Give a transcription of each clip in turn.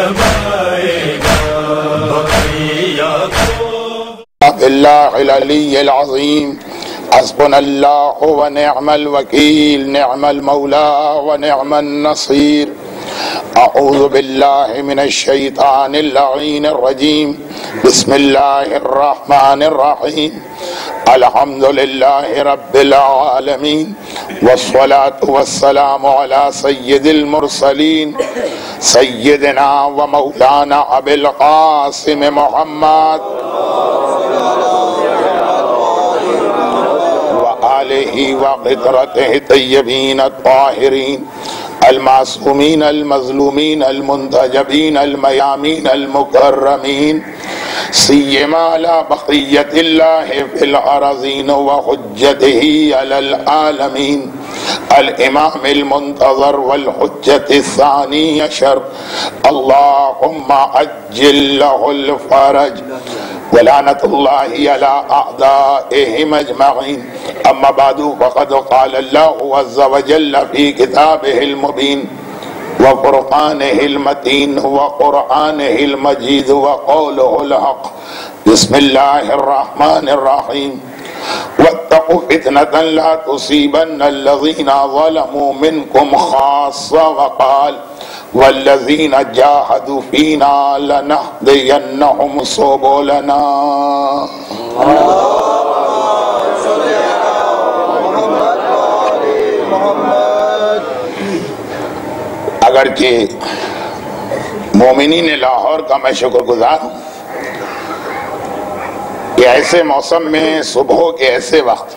جمائے گا بقیہ کو۔ باللہ العلی العظیم حسبنا اللہ ونعم الوکیل نعم المولا ونعم النصیر۔ اعوذ باللہ من الشیطان اللعین الرجیم بسم اللہ الرحمن الرحیم الحمدللہ رب العالمین والصلاة والسلام علی سید المرسلین سیدنا و مولانا ابی القاسم محمد وآلہ وقطرتہ الطیبین الطاہرین المعصومین المظلومین المنتجبین المیامین المکرمین سیما علی بقیت اللہ فی الارضین وحجتہ علی العالمین الامام المنتظر والحجت الثانی عشر اللہم عجل لہ الفرج ولعنت اللہ علی اعدائہم اجمعین اما بعد فقد قال اللہ عز وجل فی کتابہ المبین وقرآنہ المتین وقرآنہ المجید وقولہ الحق بسم اللہ الرحمن الرحیم واتقوا فتنة لا تصيبن الذين ظلموا منكم خاصة وقال والذين جاهدوا فينا لنهدينهم سبلنا۔ اگرچہ مومنین لاہور کا میں شکر گزار ہوں کہ ایسے موسم میں صبح کے ایسے وقت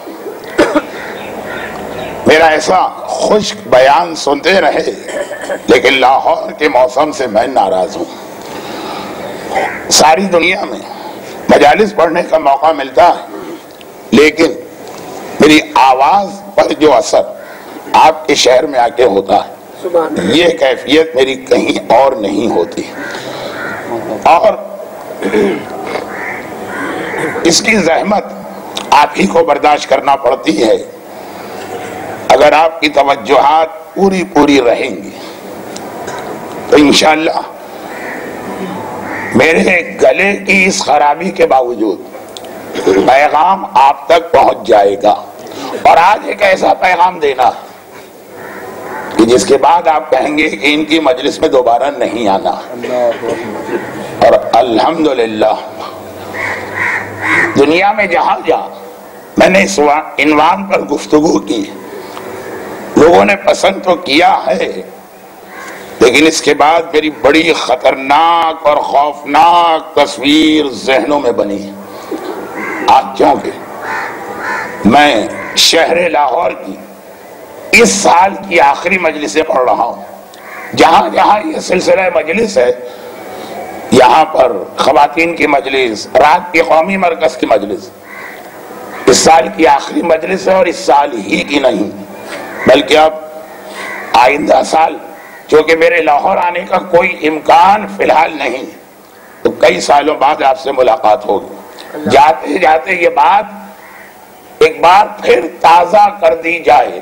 میرا ایسا خشک بیان سنتے رہے، لیکن لاہور کے موسم سے میں ناراض ہوں۔ ساری دنیا میں مجالس پڑھنے کا موقع ملتا ہے، لیکن میری آواز پر جو اثر آپ کے شہر میں آ کے ہوتا ہے یہ کیفیت میری کہیں اور نہیں ہوتی، اور اس کی زحمت آپ ہی کو برداشت کرنا پڑتی ہے۔ اگر آپ کی توجہات پوری رہیں گی تو انشاءاللہ میرے گلے کی اس خرابی کے باوجود پیغام آپ تک پہنچ جائے گا، اور آج ایک ایسا پیغام دینا کہ جس کے بعد آپ کہیں گے کہ ان کی مجلس میں دوبارہ نہیں آنا۔ اور الحمدللہ دنیا میں جہاں میں نے اس عنوان پر گفتگو کی، لوگوں نے پسند تو کیا ہے، لیکن اس کے بعد میری بڑی خطرناک اور خوفناک تصویر ذہنوں میں بنی۔ آج کیونکہ میں شہر لاہور کی اس سال کی آخری مجلسیں پڑھ رہا ہوں، جہاں جہاں یہ سلسلہ مجلس ہے، یہاں پر خواتین کی مجلس، رات کی قومی مرکز کی مجلس اس سال کی آخری مجلس ہے، اور اس سال ہی کی نہیں بلکہ اب آئندہ سال، چونکہ میرے لاہور آنے کا کوئی امکان فی الحال نہیں، تو کئی سالوں بعد آپ سے ملاقات ہوگی۔ جاتے جاتے یہ بات ایک بار پھر تازہ کر دی جائے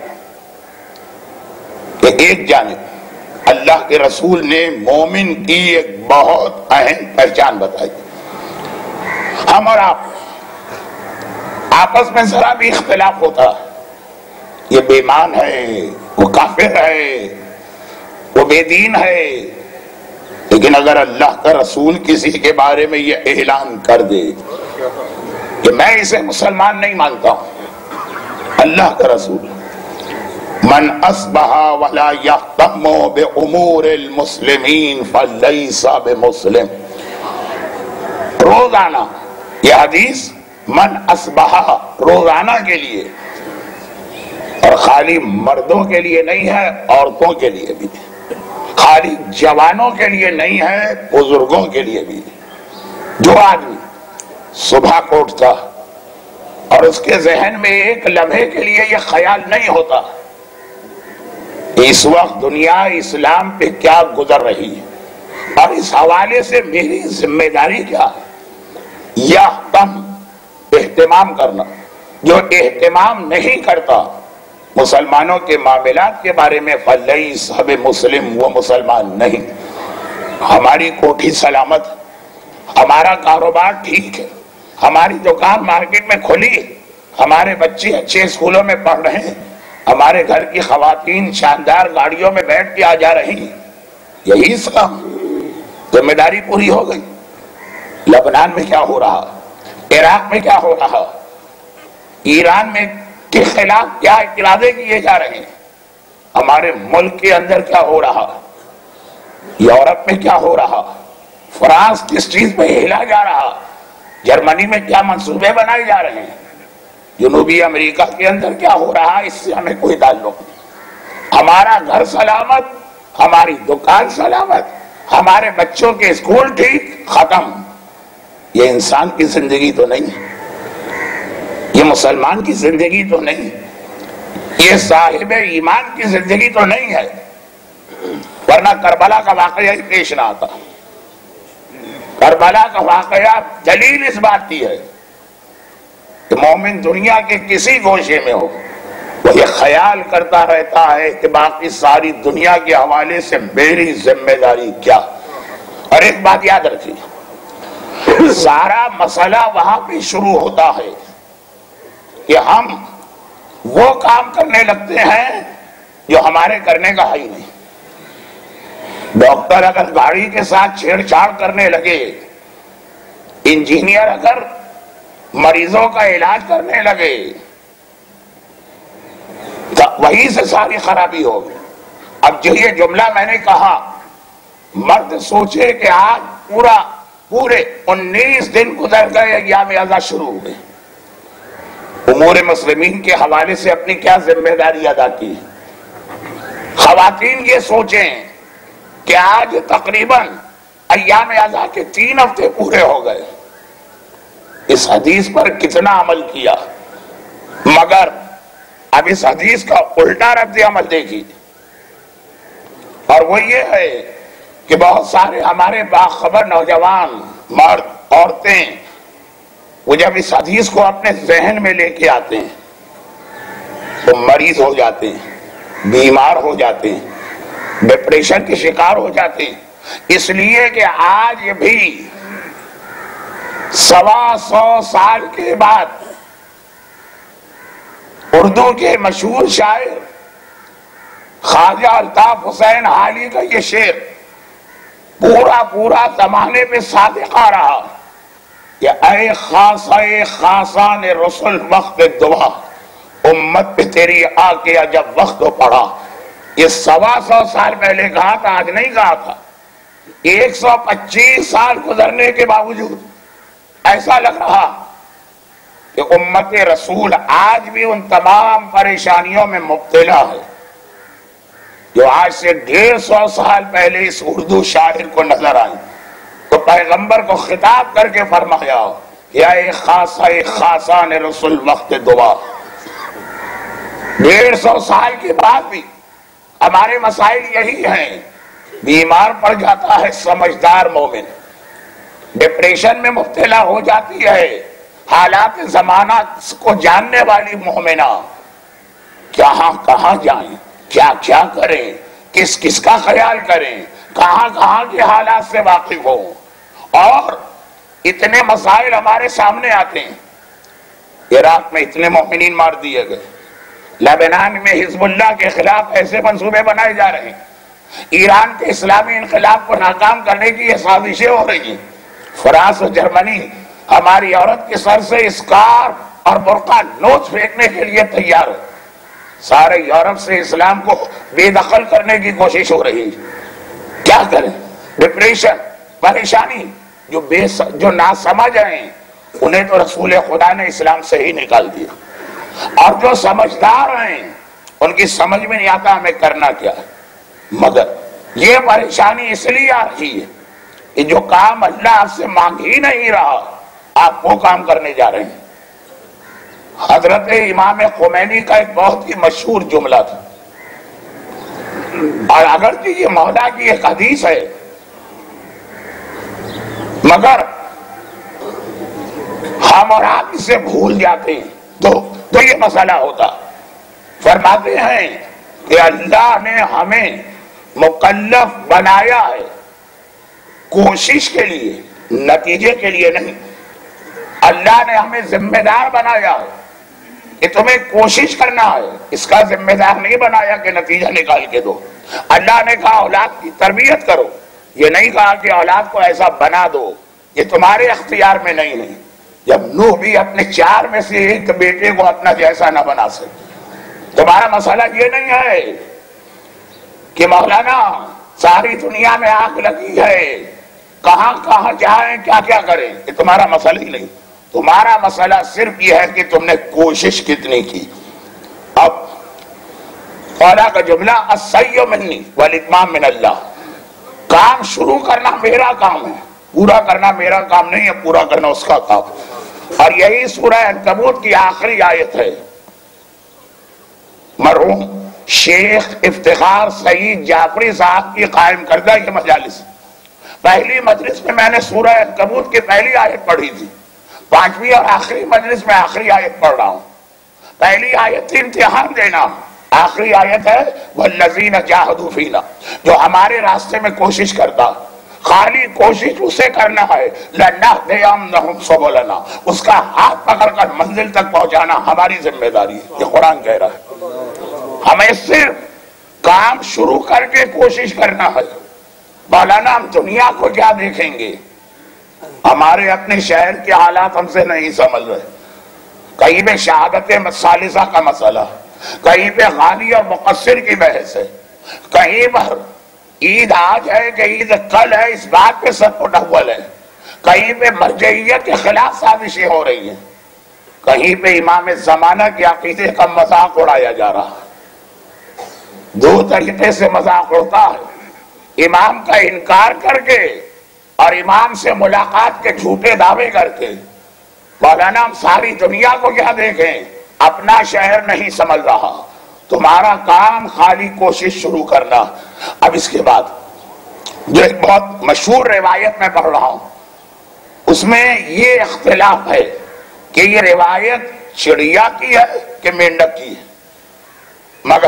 کہ ایک جانب اللہ کے رسول نے مومن کی ایک بہت اہم پہچان بتائی۔ ہم اور آپ آپس میں ذرا بھی اختلاف ہوتا ہے، یہ بے ایمان ہے، وہ کافر ہے، وہ بے دین ہے، لیکن اگر اللہ کا رسول کسی کے بارے میں یہ اعلان کر دے کہ میں اسے مسلمان نہیں مانتا ہوں، اللہ کا رسول من اصبح ولا یهتم بامور المسلمین فلیس بمسلم، روزانہ یہ حدیث من اصبح روزانہ کے لیے، اور خالی مردوں کے لیے نہیں ہے، عورتوں کے لیے بھی، خالی جوانوں کے لیے نہیں ہے، بزرگوں کے لیے بھی۔ جو آدمی صبح کو اٹھتا اور اس کے ذہن میں ایک لمحے کے لیے یہ خیال نہیں ہوتا اس وقت دنیا اسلام پہ کیا گزر رہی ہے اور اس حوالے سے میری ذمہ داری کیا ہے، یا اہتمام کرنا، جو اہتمام نہیں کرتا مسلمانوں کے معاملات کے بارے میں فلیس بمسلم، وہ مسلمان نہیں۔ ہماری کوٹھی سلامت، ہمارا کاروبار ٹھیک ہے، ہماری دکان مارکیٹ میں کھلی، ہمارے بچے اچھے اسکولوں میں پڑھ رہے ہیں، ہمارے گھر کی خواتین شاندار گاڑیوں میں بیٹھ کے آ جا رہی ہیں، یہی اسلام، ذمہ داری پوری ہو گئی۔ لبنان میں کیا ہو رہا، عراق میں کیا ہو رہا، ایران میں کے خلاف کیا ارادے کیے جا رہے ہیں، ہمارے ملک کے اندر کیا ہو رہا، یورپ میں کیا ہو رہا، فرانس کس چیز پہ ہلا جا رہا، جرمنی میں کیا منصوبے بنائے جا رہے ہیں، جنوبی امریکہ کے اندر کیا ہو رہا، اس سے ہمیں کوئی تعلق نہیں۔ ہمارا گھر سلامت، ہماری دکان سلامت، ہمارے بچوں کے اسکول ٹھیک، ختم۔ یہ انسان کی زندگی تو نہیں، یہ مسلمان کی زندگی تو نہیں، یہ صاحب ایمان کی زندگی تو نہیں ہے، ورنہ کربلا کا واقعہ ہی پیش نہ آتا۔ کربلا کا واقعہ دلیل اس بات کی ہے کہ مومن دنیا کے کسی گوشے میں ہو، وہ یہ خیال کرتا رہتا ہے کہ باقی ساری دنیا کے حوالے سے میری ذمہ داری کیا۔ اور ایک بات یاد رکھیے، سارا مسئلہ وہاں پہ شروع ہوتا ہے کہ ہم وہ کام کرنے لگتے ہیں جو ہمارے کرنے کا ہے ہی نہیں۔ ڈاکٹر اگر گاڑی کے ساتھ چھیڑ چھاڑ کرنے لگے، انجینئر اگر مریضوں کا علاج کرنے لگے، تو وہیں سے ساری خرابی ہوگی۔ اب جو یہ جملہ میں نے کہا، مرد سوچے کہ آج پورے 19 دن گزر گئے، ایام اعزا شروع ہو گئے، امور مسلمین کے حوالے سے اپنی کیا ذمہ داری ادا کی۔ خواتین یہ سوچیں کہ آج تقریباً ایام اعزا کے 3 ہفتے پورے ہو گئے، اس حدیث پر کتنا عمل کیا، مگر اب اس حدیث کا الٹا رد عمل دیکھیے، اور وہ یہ ہے کہ بہت سارے ہمارے باخبر نوجوان، مرد، عورتیں، وہ جب اس حدیث کو اپنے ذہن میں لے کے آتے ہیں تو مریض ہو جاتے ہیں، بیمار ہو جاتے ہیں، ڈپریشن کے شکار ہو جاتے ہیں، اس لیے کہ آج بھی 125 سال کے بعد اردو کے مشہور شاعر خواجہ الطاف حسین حالی کا یہ شعر پورا زمانے پہ صادق آ رہا کہ اے خاصان رسول وقت دعا، امت پہ تیری آ کے جب وقت پڑا۔ یہ 125 سال پہلے کہا تھا، آج نہیں کہا تھا۔ 125 سال گزرنے کے باوجود ایسا لگ رہا کہ امت رسول آج بھی ان تمام پریشانیوں میں مبتلا ہے جو آج سے 150 سال پہلے اس اردو شاعر کو نظر آئی۔ تو پیغمبر کو خطاب کر کے فرمایا یا اے خاصان رسول وقت دعا۔ 150 سال کے بعد بھی ہمارے مسائل یہی ہیں، بیمار پڑ جاتا ہے سمجھدار مومن، ڈپریشن میں مبتلا ہو جاتی ہے حالات زمانہ کو جاننے والی مومنہ، کہاں جائیں، کیا کریں، کس کا خیال کریں، کہاں کے حالات سے واقف ہوں، اور اتنے مسائل ہمارے سامنے آتے ہیں۔ عراق میں اتنے مومنین مار دیے گئے، لبنان میں حزب اللہ کے خلاف ایسے منصوبے بنائے جا رہے ہیں، ایران کے اسلامی انقلاب کو ناکام کرنے کی یہ سازشیں ہو رہی ہیں، فرانس اور جرمنی ہماری عورت کے سر سے اسکار اور برقع نوچ پھینکنے کے لیے تیار ہے، سارے یورپ سے اسلام کو بے دخل کرنے کی کوشش ہو رہی ہے۔ کیا کریں؟ ڈپریشن، پریشانی، جو ناسمجھ ہیں انہیں تو رسول خدا نے اسلام سے ہی نکال دیا، اور جو سمجھدار ہیں ان کی سمجھ میں نہیں آتا ہمیں کرنا کیا ہے۔ مگر یہ پریشانی اس لیے آ رہی ہے کہ جو کام اللہ آپ سے مانگ ہی نہیں رہا، آپ وہ کام کرنے جا رہے ہیں۔ حضرت امام خمینی کا ایک بہت ہی مشہور جملہ تھا، اور اگرچہ یہ مولا کی ایک حدیث ہے مگر ہم اور آپ اسے بھول جاتے ہیں تو یہ مسئلہ ہوتا۔ فرماتے ہیں کہ اللہ نے ہمیں مکلف بنایا ہے کوشش کے لیے، نتیجے کے لیے نہیں۔ اللہ نے ہمیں ذمہ دار بنایا ہے کہ تمہیں کوشش کرنا ہے، اس کا ذمہ دار نہیں بنایا کہ نتیجہ نکال کے دو۔ اللہ نے کہا اولاد کی تربیت کرو، یہ نہیں کہا کہ اولاد کو ایسا بنا دو، یہ تمہارے اختیار میں نہیں۔ جب نوح بھی اپنے 4 میں سے ایک بیٹے کو اپنا جیسا نہ بنا سکے، تمہارا مسئلہ یہ نہیں ہے کہ مولانا ساری دنیا میں آگ لگی ہے، کہاں کہاں جائیں، کیا کیا کریں، یہ تمہارا مسئلہ ہی نہیں۔ تمہارا مسئلہ صرف یہ ہے کہ تم نے کوشش کتنی کی۔ اب قولا کا جملہ السعی منی والاتمام من اللہ، کام شروع کرنا میرا کام ہے، پورا کرنا میرا کام نہیں ہے، پورا کرنا اس کا کام۔ اور یہی سورہ عنکبوت کی آخری آیت ہے۔ مرحوم شیخ افتخار سعید جعفری صاحب کی قائم کردہ یہ مجالس، پہلی مجلس میں نے سورہ عنکبوت کی پہلی آیت پڑھی تھی، 5ویں اور آخری مجلس میں آخری آیت پڑھ رہا ہوں۔ پہلی آیت تھی امتحان دینا، آخری آیت ہے والذین جاہدوا فینا، جو ہمارے راستے میں کوشش کرتا، خالی کوشش اسے کرنا ہے، لنہدینہم سبلنا، اس کا ہاتھ پکڑ کر منزل تک پہنچانا ہماری ذمہ داری ہے، یہ قرآن کہہ رہا ہے۔ ہمیں صرف کام شروع کر کے کوشش کرنا ہے۔ مولانا ہم دنیا کو کیا دیکھیں گے؟ ہمارے اپنے شہر کے حالات ہم سے نہیں سمجھ رہے، کہیں پہ شہادت ثالثہ کا مسئلہ، کہیں پہ غانی اور مقصر کی بحث ہے، کہیں پر عید آج ہے کہ عید کل ہے اس بات پہ سب متحول ہے، کہیں پہ مرجعیت کے خلاف سازشیں ہو رہی ہیں، کہیں پہ امام زمانہ کے عقیدے کا مذاق اڑایا جا رہا ہے۔ 2 طریقے سے مذاق اڑتا ہے، امام کا انکار کر کے اور امام سے ملاقات کے جھوٹے دعوے کر کے۔ مولانا ہم ساری دنیا کو کیا دیکھیں، اپنا شہر نہیں سمجھ رہا، تمہارا کام خالی کوشش شروع کرنا۔ اب اس کے بعد جو ایک بہت مشہور روایت میں پڑھ رہا ہوں، اس میں یہ اختلاف ہے کہ یہ روایت چڑیا کی ہے کہ مینڈک کی ہے، مگر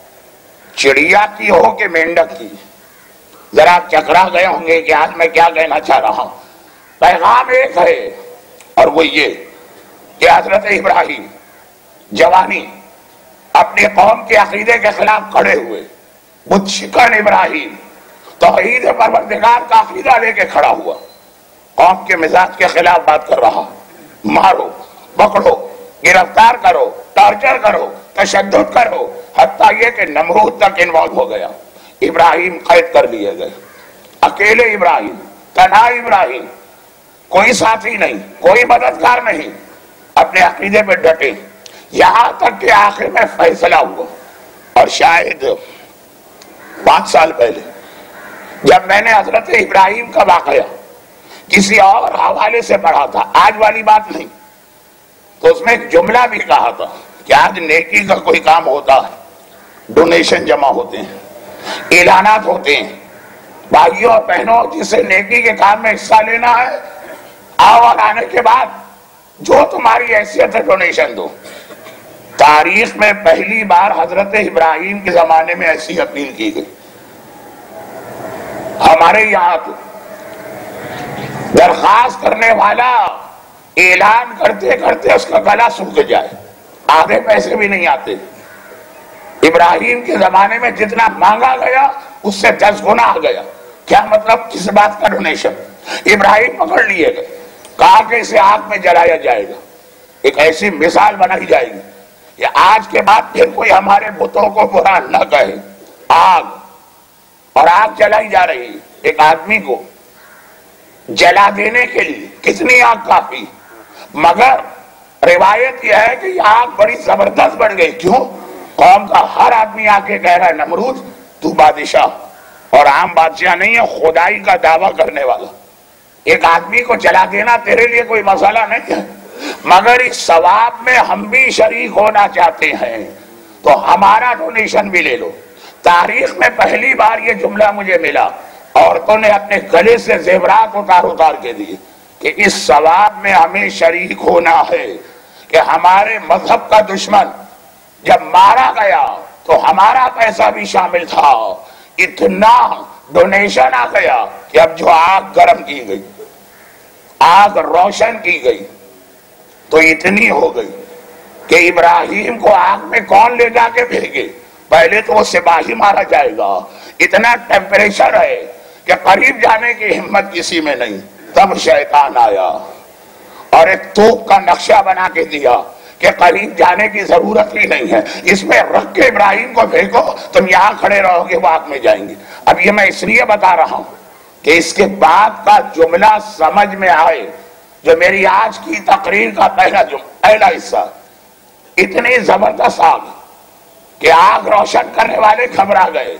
چڑیا کی ہو کہ مینڈک کی، ذرا چکرا گئے ہوں گے کہ آج میں کیا کہنا چاہ رہا ہوں۔ پیغام ایک ہے اور وہ یہ کہ حضرت ابراہیم جوانی اپنے قوم کے عقیدے کے خلاف کھڑے ہوئے، بت شکن ابراہیم توحید پروردگار کا عقیدہ لے کے کھڑا ہوا، قوم کے مزاج کے خلاف بات کر رہا، مارو پکڑو گرفتار کرو ٹارچر کرو تشدد کرو، حتیٰ یہ کہ نمرود تک انوالو ہو گیا۔ ابراہیم قید کر لیے گئے، اکیلے ابراہیم، تنہا ابراہیم، کوئی ساتھی نہیں، کوئی مددگار نہیں، اپنے عقیدے پہ ڈٹے، یہاں تک کہ آخر میں فیصلہ ہوا۔ اور شاید 5 سال پہلے جب میں نے حضرت ابراہیم کا واقعہ کسی اور حوالے سے پڑھا تھا، آج والی بات نہیں، تو اس میں ایک جملہ بھی کہا تھا کہ آج نیکی کا کوئی کام ہوتا ہے، ڈونیشن جمع ہوتے ہیں، اعلانات ہوتے ہیں، بھائیوں اور بہنوں جسے نیکی کے کام میں حصہ لینا ہے آؤ، اور آنے کے بعد جو تمہاری حیثیت ہے ڈونیشن دو۔ تاریخ میں پہلی بار حضرت ابراہیم کے زمانے میں ایسی اپیل کی گئی۔ ہمارے یہاں تو درخواست کرنے والا اعلان کرتے کرتے اس کا گلا سوکھ جائے، آدھے پیسے بھی نہیں آتے۔ ابراہیم کے زمانے میں جتنا مانگا گیا اس سے 10 گنا آ گیا۔ کیا مطلب، کس بات کا ڈونیشن؟ ابراہیم پکڑ لیے گئے، کہا کہ اسے آگ میں جلایا جائے گا، ایک ایسی مثال بنائی جائے گی کہ آج کے بعد پھر کوئی ہمارے بتوں کو برا نہ کہے۔ آگ، اور آگ جلائی جا رہی ہے۔ ایک آدمی کو جلا دینے کے لیے کتنی آگ کافی، مگر روایت یہ ہے کہ یہ آگ بڑی زبردست بڑھ گئی۔ کیوں؟ قوم کا ہر آدمی آ کے کہہ رہا ہے نمرود تو بادشاہ، اور عام بادشاہ نہیں ہے، خدائی کا دعویٰ کرنے والا۔ ایک آدمی کو جلا دینا تیرے لیے کوئی مسئلہ نہیں ہے، مگر اس ثواب میں ہم بھی شریک ہونا چاہتے ہیں تو ہمارا ڈونیشن بھی لے لو۔ تاریخ میں پہلی بار یہ جملہ مجھے ملا، عورتوں نے اپنے گلے سے زیورات اتار کے دیے کہ اس ثواب میں ہمیں شریک ہونا ہے کہ ہمارے مذہب کا دشمن جب مارا گیا تو ہمارا پیسہ بھی شامل تھا، اتنا ڈونیشن آ گیا کہ اب جو آگ گرم کی گئی، آگ روشن کی گئی، تو اتنی ہو گئی کہ ابراہیم کو آگ میں کون لے جا کے پھینکے؟ پہلے تو وہ سپاہی مارا جائے گا، اتنا ٹیمپریچر ہے کہ قریب جانے کی ہمت کسی میں نہیں۔ تب شیطان آیا اور ایک توپ کا نقشہ بنا کے دیا کہ قریب جانے کی ضرورت ہی نہیں ہے، اس میں رکھ کے ابراہیم کو پھینکو، تم یہاں کھڑے رہو گے، وہ آگ میں جائیں گے۔ اب یہ میں اس لیے بتا رہا ہوں کہ اس کے بعد کا جملہ سمجھ میں آئے، جو میری آج کی تقریر کا پہلا حصہ، اتنی زبردست آگ کہ آگ روشن کرنے والے گھبرا گئے،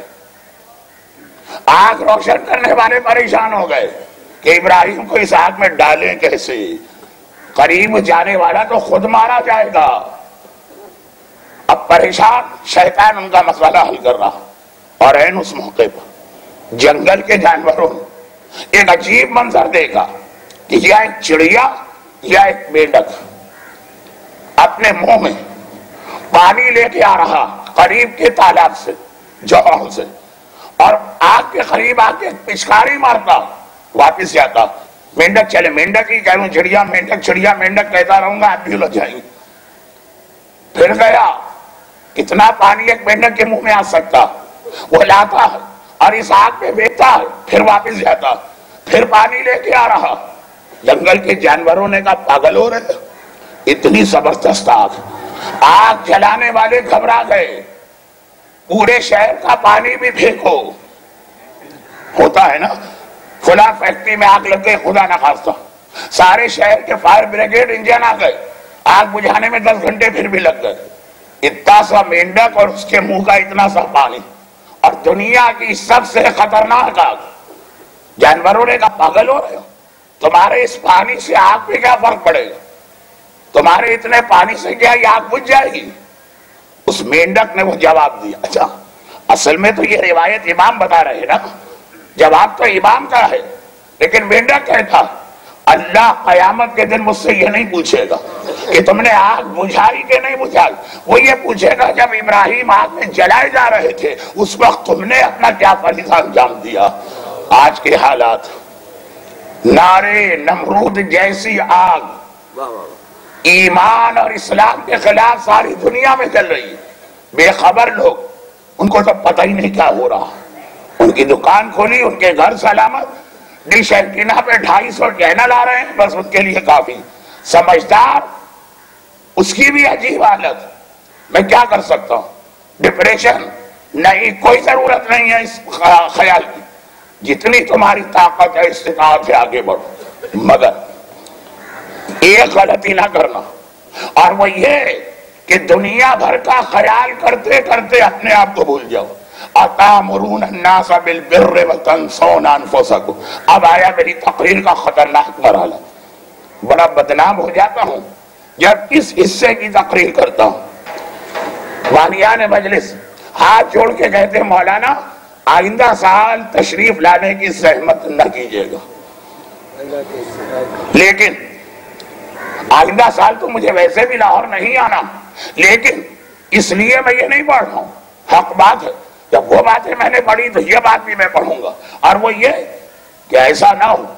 آگ روشن کرنے والے پریشان ہو گئے کہ ابراہیم کو اس آگ میں ڈالیں کیسے، قریب جانے والا تو خود مارا جائے گا۔ اب پریشان شیطان ان کا مسئلہ حل کر رہا، اور این اس موقع پر جنگل کے جانوروں نے ایک عجیب منظر دیکھا کہ یا ایک چڑیا یا ایک مینڈک اپنے منہ میں پانی لے کے آ رہا قریب کے تالاب سے، جوہر سے، اور آگ کے قریب آ کے پچکاری مارتا، واپس جاتا۔ مینڈک چلے، مینڈک ہی کہہ رہا ہوں، چڑیا مینڈک، چڑیا مینڈک کہتا رہوں گا، آپ بھی الجھ جائیں گے۔ پھر گیا، کتنا پانی ایک مینڈک کے منہ میں آ سکتا، وہ لاتا ہے اور اس آگ پہ بیچتا ہے، پھر واپس جاتا، پھر پانی لے کے آ رہا۔ جنگل کے جانوروں نے کہا پاگل ہو رہے، اتنی زبردست آگ، آگ جلانے والے گھبرا گئے، پورے شہر کا پانی بھی پھینکو۔ ہوتا ہے نا، فلاں فیکٹری میں آگ لگ گئی، خدا نہ خواستہ، سارے شہر کے فائر بریگیڈ انجن آ گئے، آگ بجھانے میں 10 گھنٹے پھر بھی لگ گئے۔ اتنا سا مینڈک اور اس کے منہ کا اتنا سا پانی، اور دنیا کی سب سے خطرناک آگ۔ جانوروں نے کہا پاگل ہو رہے ہو، تمہارے اس پانی سے آگ پہ کیا فرق پڑے گا، تمہارے اتنے پانی سے کیا یہ آگ بجھ جائے گی؟ اس مینڈک نے وہ جواب دیا، اچھا اصل میں تو یہ روایت امام بتا رہے نا، جواب تو امام کا ہے، لیکن مینڈک کہتا اللہ قیامت کے دن مجھ سے یہ نہیں پوچھے گا کہ تم نے آگ بجھائی کہ نہیں بجھائی، وہ یہ پوچھے گا جب ابراہیم آگ میں جلائے جا رہے تھے اس وقت تم نے اپنا کیا فریضہ انجام دیا۔ آج کے حالات، نارے نمرود جیسی آگ ایمان اور اسلام کے خلاف ساری دنیا میں چل رہی ہے، بے خبر لوگ، ان کو تو پتہ ہی نہیں کیا ہو رہا، ان کی دکان کھولی، ان کے گھر سلامت، ڈش اینٹینا پہ 250 چینل آ رہے ہیں، بس ان کے لیے کافی۔ سمجھدار، اس کی بھی عجیب حالت، میں کیا کر سکتا ہوں، ڈپریشن نہیں، کوئی ضرورت نہیں ہے اس خیال کی، جتنی تمہاری طاقت ہے استطاعت سے آگے بڑھو، مگر ایک غلطی نہ کرنا، اور وہ یہ کہ دنیا بھر کا خیال کرتے کرتے اپنے آپ کو بھول جاؤ۔ أَتَأْمُرُونَ النَّاسَ بِالْبِرِّ وَتَنْسَوْنَ أَنفُسَكُمْ۔ اب آیا میری تقریر کا خطرناک مرحلہ، بڑا بدنام ہو جاتا ہوں جب اس حصے کی تقریر کرتا ہوں۔ والیان مجلس ہاتھ جوڑ کے کہتے ہیں مولانا آئندہ سال تشریف لانے کی زحمت نہ کیجیے گا، لیکن آئندہ سال تو مجھے ویسے بھی لاہور نہیں آنا، لیکن اس لیے میں یہ نہیں پڑھ رہا ہوں، حق بات ہے، جب وہ باتیں میں نے پڑھی تو یہ بات بھی میں پڑھوں گا، اور وہ یہ کہ ایسا نہ ہو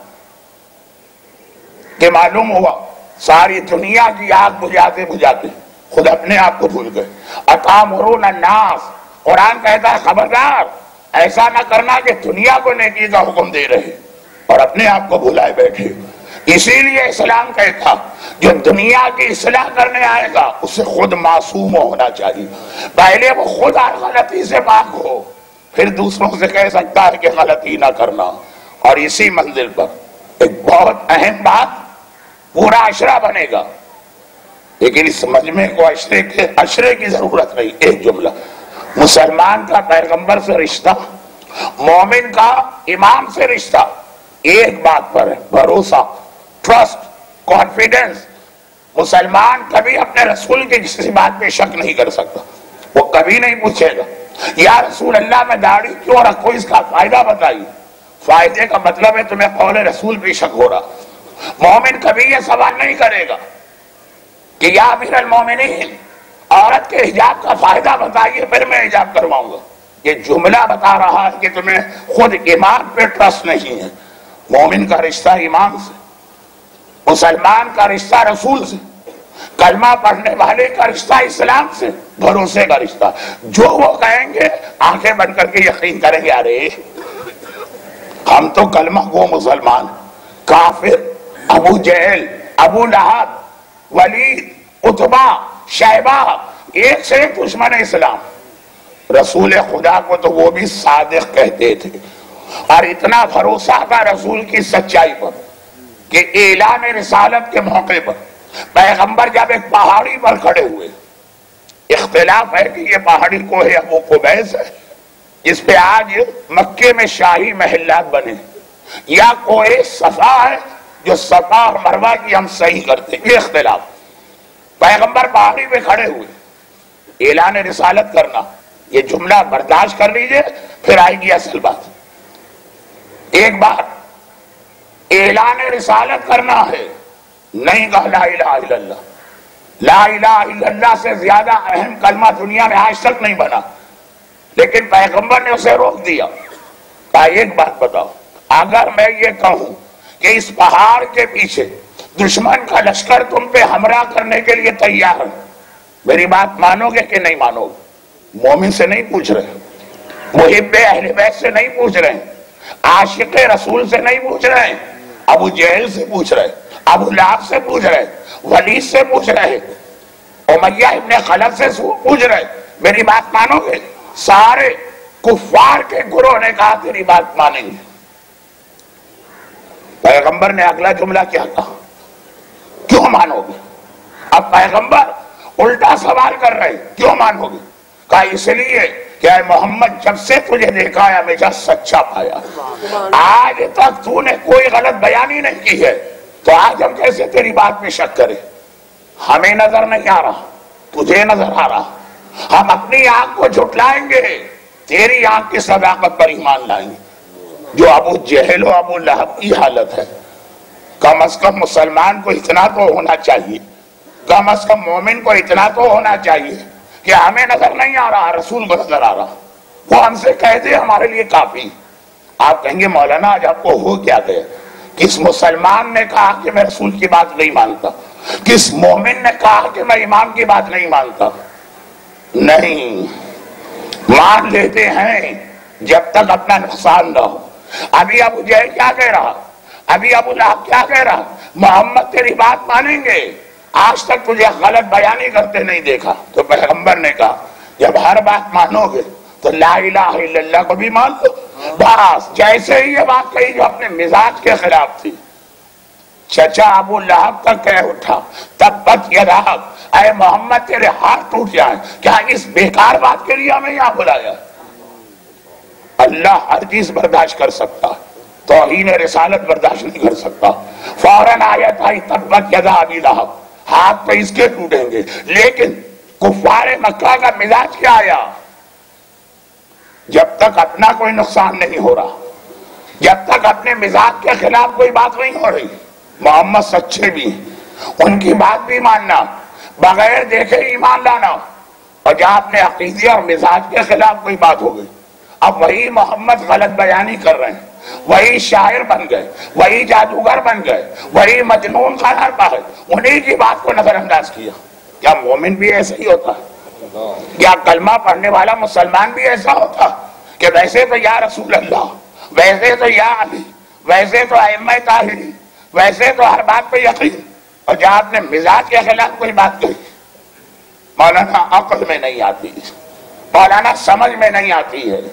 کہ معلوم ہوا ساری دنیا کی آگ بجھاتے بجھاتے خود اپنے آپ کو بھول گئے۔ أَتَأْمُرُونَ النَّاسَ، قرآن کہتا ہے خبردار ایسا نہ کرنا کہ دنیا کو نیکی کا حکم دے رہے اور اپنے آپ کو بھلائے بیٹھے۔ اسی لیے اسلام کہتا جو دنیا کی اصلاح کرنے آئے گا اسے خود معصوم ہونا چاہیے، پہلے وہ خود ہر غلطی سے پاک ہو، پھر دوسروں سے کہہ سکتا ہے کہ غلطی نہ کرنا۔ اور اسی منزل پر ایک بہت اہم بات، پورا عشرہ بنے گا، لیکن اس مجمع کو عشرے کی ضرورت نہیں، ایک جملہ، مسلمان کا پیغمبر سے رشتہ، مومن کا امام سے رشتہ ایک بات پر ہے، بھروسہ، ٹرسٹ، کانفیڈنس۔ مسلمان کبھی اپنے رسول کی کسی بات پہ شک نہیں کر سکتا، وہ کبھی نہیں پوچھے گا یا رسول اللہ میں داڑھی کیوں رکھو، اس کا فائدہ بتائیے، فائدے کا مطلب ہے تمہیں قول رسول پہ شک ہو رہا۔ مومن کبھی یہ سوال نہیں کرے گا کہ یا امیر المومنین عورت کے حجاب کا فائدہ بتائیے پھر میں حجاب کرواؤں گا، یہ جملہ بتا رہا ہے کہ تمہیں خود ایمان پہ ٹرسٹ نہیں ہے. مومن کا رشتہ ایمان سے، مسلمان کا رشتہ رسول سے، کلمہ پڑھنے والے کا رشتہ اسلام سے، بھروسے کا رشتہ. جو وہ کہیں گے آنکھیں بند کر کے یقین کریں گے ارے ہم تو کلمہ گو مسلمان. کافر ابو جہل، ابو لہب، ولید، عتبہ، شیبہ، ایک سے ایک دشمن اسلام. رسول خدا کو تو وہ بھی صادق کہتے تھے، اور اتنا بھروسہ تھا رسول کی سچائی پر کہ اعلان رسالت کے موقع پر پیغمبر جب ایک پہاڑی پر کھڑے ہوئے، اختلاف ہے کہ یہ پہاڑی کوہ ابو قبیس ہے جس پہ آج مکے میں شاہی محلات بنے، یا کوہ صفا ہے جو صفا اور مروہ کی ہم صحیح کرتے ہیں. یہ اختلاف. پیغمبر پہاڑی پہ کھڑے ہوئے، اعلان رسالت کرنا، یہ جملہ برداشت کر لیجئے پھر آئے گی اصل بات. ایک بات اعلان رسالت کرنا ہے، نہیں کہا لا الہ الا اللہ. لا الہ الا اللہ سے زیادہ اہم کلمہ دنیا میں آج تک نہیں بنا، لیکن پیغمبر نے اسے روک دیا. کہا ایک بات بتاؤ، اگر میں یہ کہوں کہ اس پہاڑ کے پیچھے دشمن کا لشکر تم پہ حملہ کرنے کے لیے تیار ہے، میری بات مانو گے کہ نہیں مانو گے؟ مومن سے نہیں پوچھ رہے، محب اہل بیت سے نہیں پوچھ رہے، عاشق رسول سے نہیں پوچھ رہے، ابو جہل سے پوچھ رہے، ابو لہب سے پوچھ رہے، ولید سے پوچھ رہے، امیہ ابن خلف سے پوچھ رہے. میری بات مانو گے؟ سارے کفار کے گروہ نے کہا تیری بات مانیں گے. پیغمبر نے اگلا جملہ کیا کہا؟ کیوں مانو گے؟ اب پیغمبر الٹا سوال کر رہے، کیوں مانو گے؟ کہا اس لیے کہ اے محمد جب سے تجھے دیکھا ہے ہمیشہ سچا پایا، آج تک تو نے کوئی غلط بیانی نہیں کی ہے، تو آج ہم کیسے تیری بات میں شک کریں؟ ہمیں نظر نہیں آ رہا، تجھے نظر آ رہا، ہم اپنی آنکھ کو جھٹلائیں گے، تیری آنکھ کی صداقت پر ایمان لائیں گے. جو ابو جہل و ابو لہب کی حالت ہے، کم از کم مسلمان کو اتنا تو ہونا چاہیے، کم از کم مومن کو اتنا تو ہونا چاہیے کہ ہمیں نظر نہیں آ رہا، رسول کو نظر آ رہا، وہ ہم سے کہہ دے ہمارے لیے کافی. آپ کہیں گے مولانا آج آپ کو ہو کیا گیا؟ کس مسلمان نے کہا کہ میں رسول کی بات نہیں مانتا؟ کس مومن نے کہا کہ میں امام کی بات نہیں مانتا؟ نہیں، مان لیتے ہیں جب تک اپنا نقصان نہ ہو. ابھی ابو جہل کیا کہہ رہا، ابھی ابو لہب کیا کہہ رہا؟ محمد تیری بات مانیں گے، آج تک تجھے غلط بیانی کرتے نہیں دیکھا. تو پیغمبر نے کہا جب ہر بات مانو گے تو لا الہ الا اللہ کو بھی مان لو. بس جیسے ہی یہ بات کہی جو اپنے مزاج کے خلاف تھی، چچا ابو لہب تک کہہ اٹھا تبت یدا، اے محمد تیرے ہاتھ ٹوٹ جائیں، کیا اس بیکار بات کے لیے ہمیں یہاں بلایا؟ اللہ ہر چیز برداشت کر سکتا، توہین رسالت برداشت نہیں کر سکتا. فوراً آیت آئی تبت یدا ابی لہب، ہاتھ پہ اس کے ٹوٹیں گے. لیکن کفار مکہ کا مزاج کیا آیا؟ جب تک اپنا کوئی نقصان نہیں ہو رہا، جب تک اپنے مزاج کے خلاف کوئی بات نہیں ہو رہی، محمد سچے بھی ان کی بات بھی ماننا، بغیر دیکھے ایمان لانا. اور جہاں اپنے عقیدے اور مزاج کے خلاف کوئی بات ہو گئی، اب وہی محمد غلط بیانی کر رہے ہیں، وہی شاعر بن گئے، وہی جادوگر بن گئے، وہی مجنون خانہ پاگل، انہی کی بات کو نظر انداز کیا. کیا مومن بھی ایسا ہی ہوتا ہے؟ کیا کلمہ پڑھنے والا مسلمان بھی ایسا ہوتا کہ ویسے تو یا رسول اللہ، ویسے تو یا علی، ویسے تو ائمہ طاہرین، ویسے تو ہر بات پہ یقین، اور جہاں اپنے مزاج کے خلاف کوئی بات کہی، مولانا عقل میں نہیں آتی، مولانا سمجھ میں نہیں آتی ہے.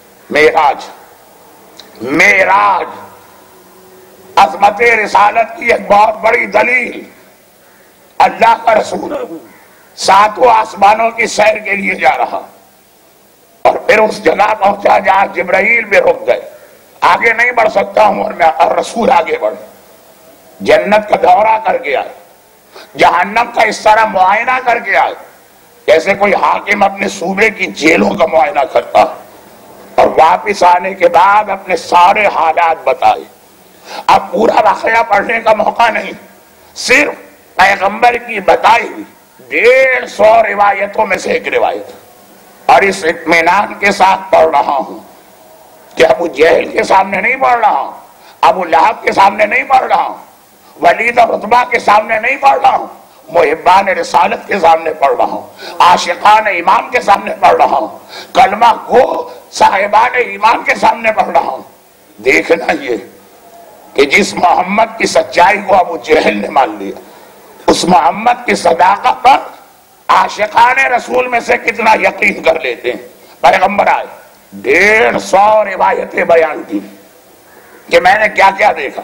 معراج عظمت رسالت کی ایک بہت بڑی دلیل. اللہ کا رسول ساتوں آسمانوں کی سیر کے لیے جا رہا، اور پھر اس جگہ پہنچا جہاں جبرائیل بھی رک گئے، آگے نہیں بڑھ سکتا ہوں اور رسول آگے بڑھے. جنت کا دورہ کر کے آئے، جہنم کا اس طرح معائنہ کر کے آئے جیسے کوئی حاکم اپنے صوبے کی جیلوں کا معائنہ کرتا، اور واپس آنے کے بعد اپنے سارے حالات بتائے. اب پورا واقعہ پڑھنے کا موقع نہیں، صرف پیغمبر کی بتائی ہوئی 150 روایتوں میں سے ایک روایت. اور اس اطمینان کے ساتھ پڑھ رہا ہوں کہ ابو جہل کے سامنے نہیں پڑھ رہا ہوں، ابو لہب کے سامنے نہیں پڑھ رہا ہوں، ولید اور عتبہ کے سامنے نہیں پڑھ رہا ہوں، محبان رسالت کے سامنے پڑھ رہا ہوں، عاشقان امام کے سامنے پڑھ رہا ہوں، کلمہ گو صاحبان ایمان کے سامنے پڑھ رہا ہوں۔ دیکھنا یہ کہ جس محمد کی سچائی کو ابو جہل نے مان لیا، اس محمد کی صداقت پر عاشقان رسول میں سے کتنا یقین کر لیتے ہیں۔ پیغمبر آئے 150 روایتیں بیان کی کہ میں نے کیا کیا دیکھا۔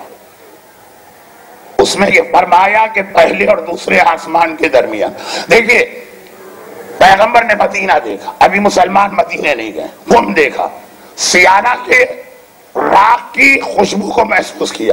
اس میں یہ فرمایا کہ پہلے اور دوسرے آسمان کے درمیان، دیکھیے پیغمبر نے مدینہ دیکھا، ابھی مسلمان مدینے نہیں گئے، قم دیکھا، سیانہ کے راگ کی خوشبو کو محسوس کیا،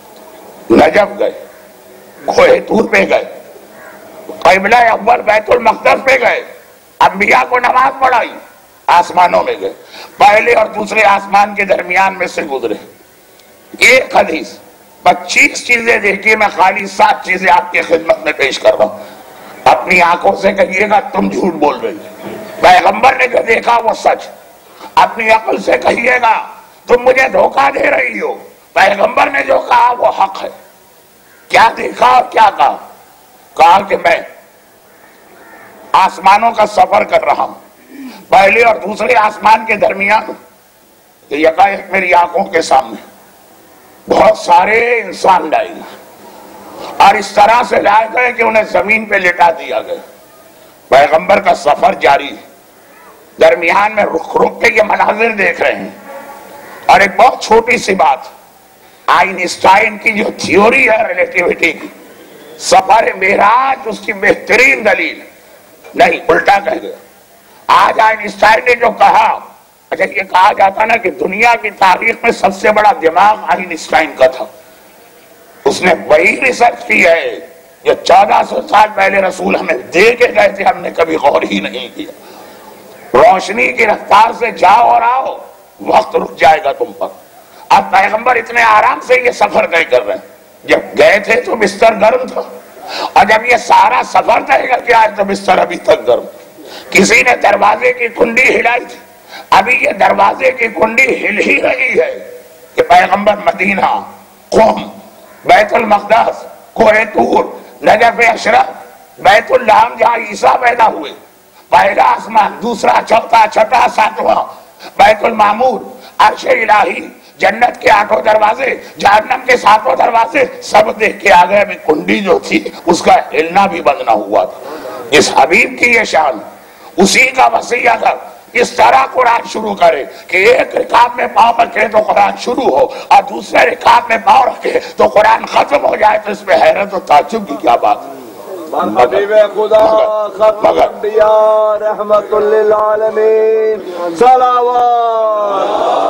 نجف گئے، کوہ طور پہ گئے، قبلہ اول بیت المقدس پہ گئے، انبیاء کو نماز پڑھائی، آسمانوں میں گئے، پہلے اور دوسرے آسمان کے درمیان میں سے گزرے۔ ایک حدیث 25 چیزیں دیکھیے، میں خالی 7 چیزیں آپ کی خدمت میں پیش کر رہا ہوں۔ اپنی آنکھوں سے کہیے گا تم جھوٹ بول رہے، پیغمبر نے جو دیکھا وہ سچ، اپنی عقل سے کہیے گا تم مجھے دھوکہ دے رہی ہو، پیغمبر نے جو کہا وہ حق ہے۔ کیا دیکھا اور کیا کہا؟ کہا کہ میں آسمانوں کا سفر کر رہا ہوں، پہلے اور دوسرے آسمان کے درمیان، کہ یکایک میری آنکھوں کے سامنے بہت سارے انسان لائے گئے، اور اس طرح سے لائے گئے کہ انہیں زمین پہ لٹا دیا گیا۔ پیغمبر کا سفر جاری ہے، درمیان میں رک رک کے یہ مناظر دیکھ رہے ہیں۔ اور ایک بہت چھوٹی سی بات، آئنسٹائن کی جو تھیوری ہے ریلیٹیوٹی کی، سفر معراج اس کی بہترین دلیل نہیں، الٹا کہہ گیا۔ آج آئنسٹائن نے جو کہا، اچھا یہ کہا جاتا نا کہ دنیا کی تاریخ میں سب سے بڑا دماغ آئنسٹائن کا تھا، اس نے وہی ریسرچ کی ہے جو 1400 سال پہلے رسول ہمیں دے کے گئے تھے، ہم نے کبھی غور ہی نہیں کیا۔ روشنی کی رفتار سے جاؤ اور آؤ، وقت رک جائے گا تم پر۔ اب پیغمبر اتنے آرام سے یہ سفر طے کر رہے ہیں، جب گئے تھے تو بستر گرم تھا، اور جب یہ سارا سفر طے کر کے آئے تو بستر ابھی تک گرم۔ کسی نے دروازے کی کنڈی ہلائی تھی، ابھی یہ دروازے کی کنڈی ہل ہی رہی ہے کہ پیغمبر مدینہ، قم، بیت المقدس، کوہ طور، نجف اشرف، بیت اللحم جہاں عیسیٰ پیدا ہوئے، پہلا آسمان، دوسرا، چوتھا، چھٹا، ساتواں، بیت المعمور، عرش الہی، جنت کے 8 دروازے، جہنم کے 7 دروازے، سب دیکھ کے آ گئے۔ ابھی کنڈی جو تھی اس کا ہلنا بھی بند نہ ہوا تھا۔ اس حبیب کی یہ شان، اسی کا وسیع اگر اس طرح قرآن شروع کرے کہ ایک رکعت میں پاؤں رکھے تو قرآن شروع ہو، اور دوسرے رکعت میں پاؤں رکھے تو قرآن ختم ہو جائے، تو اس میں حیرت و تعجب کی کیا بات ہے۔ حبیب خدا ختم انبیاء رحمت للعالمین صلوات۔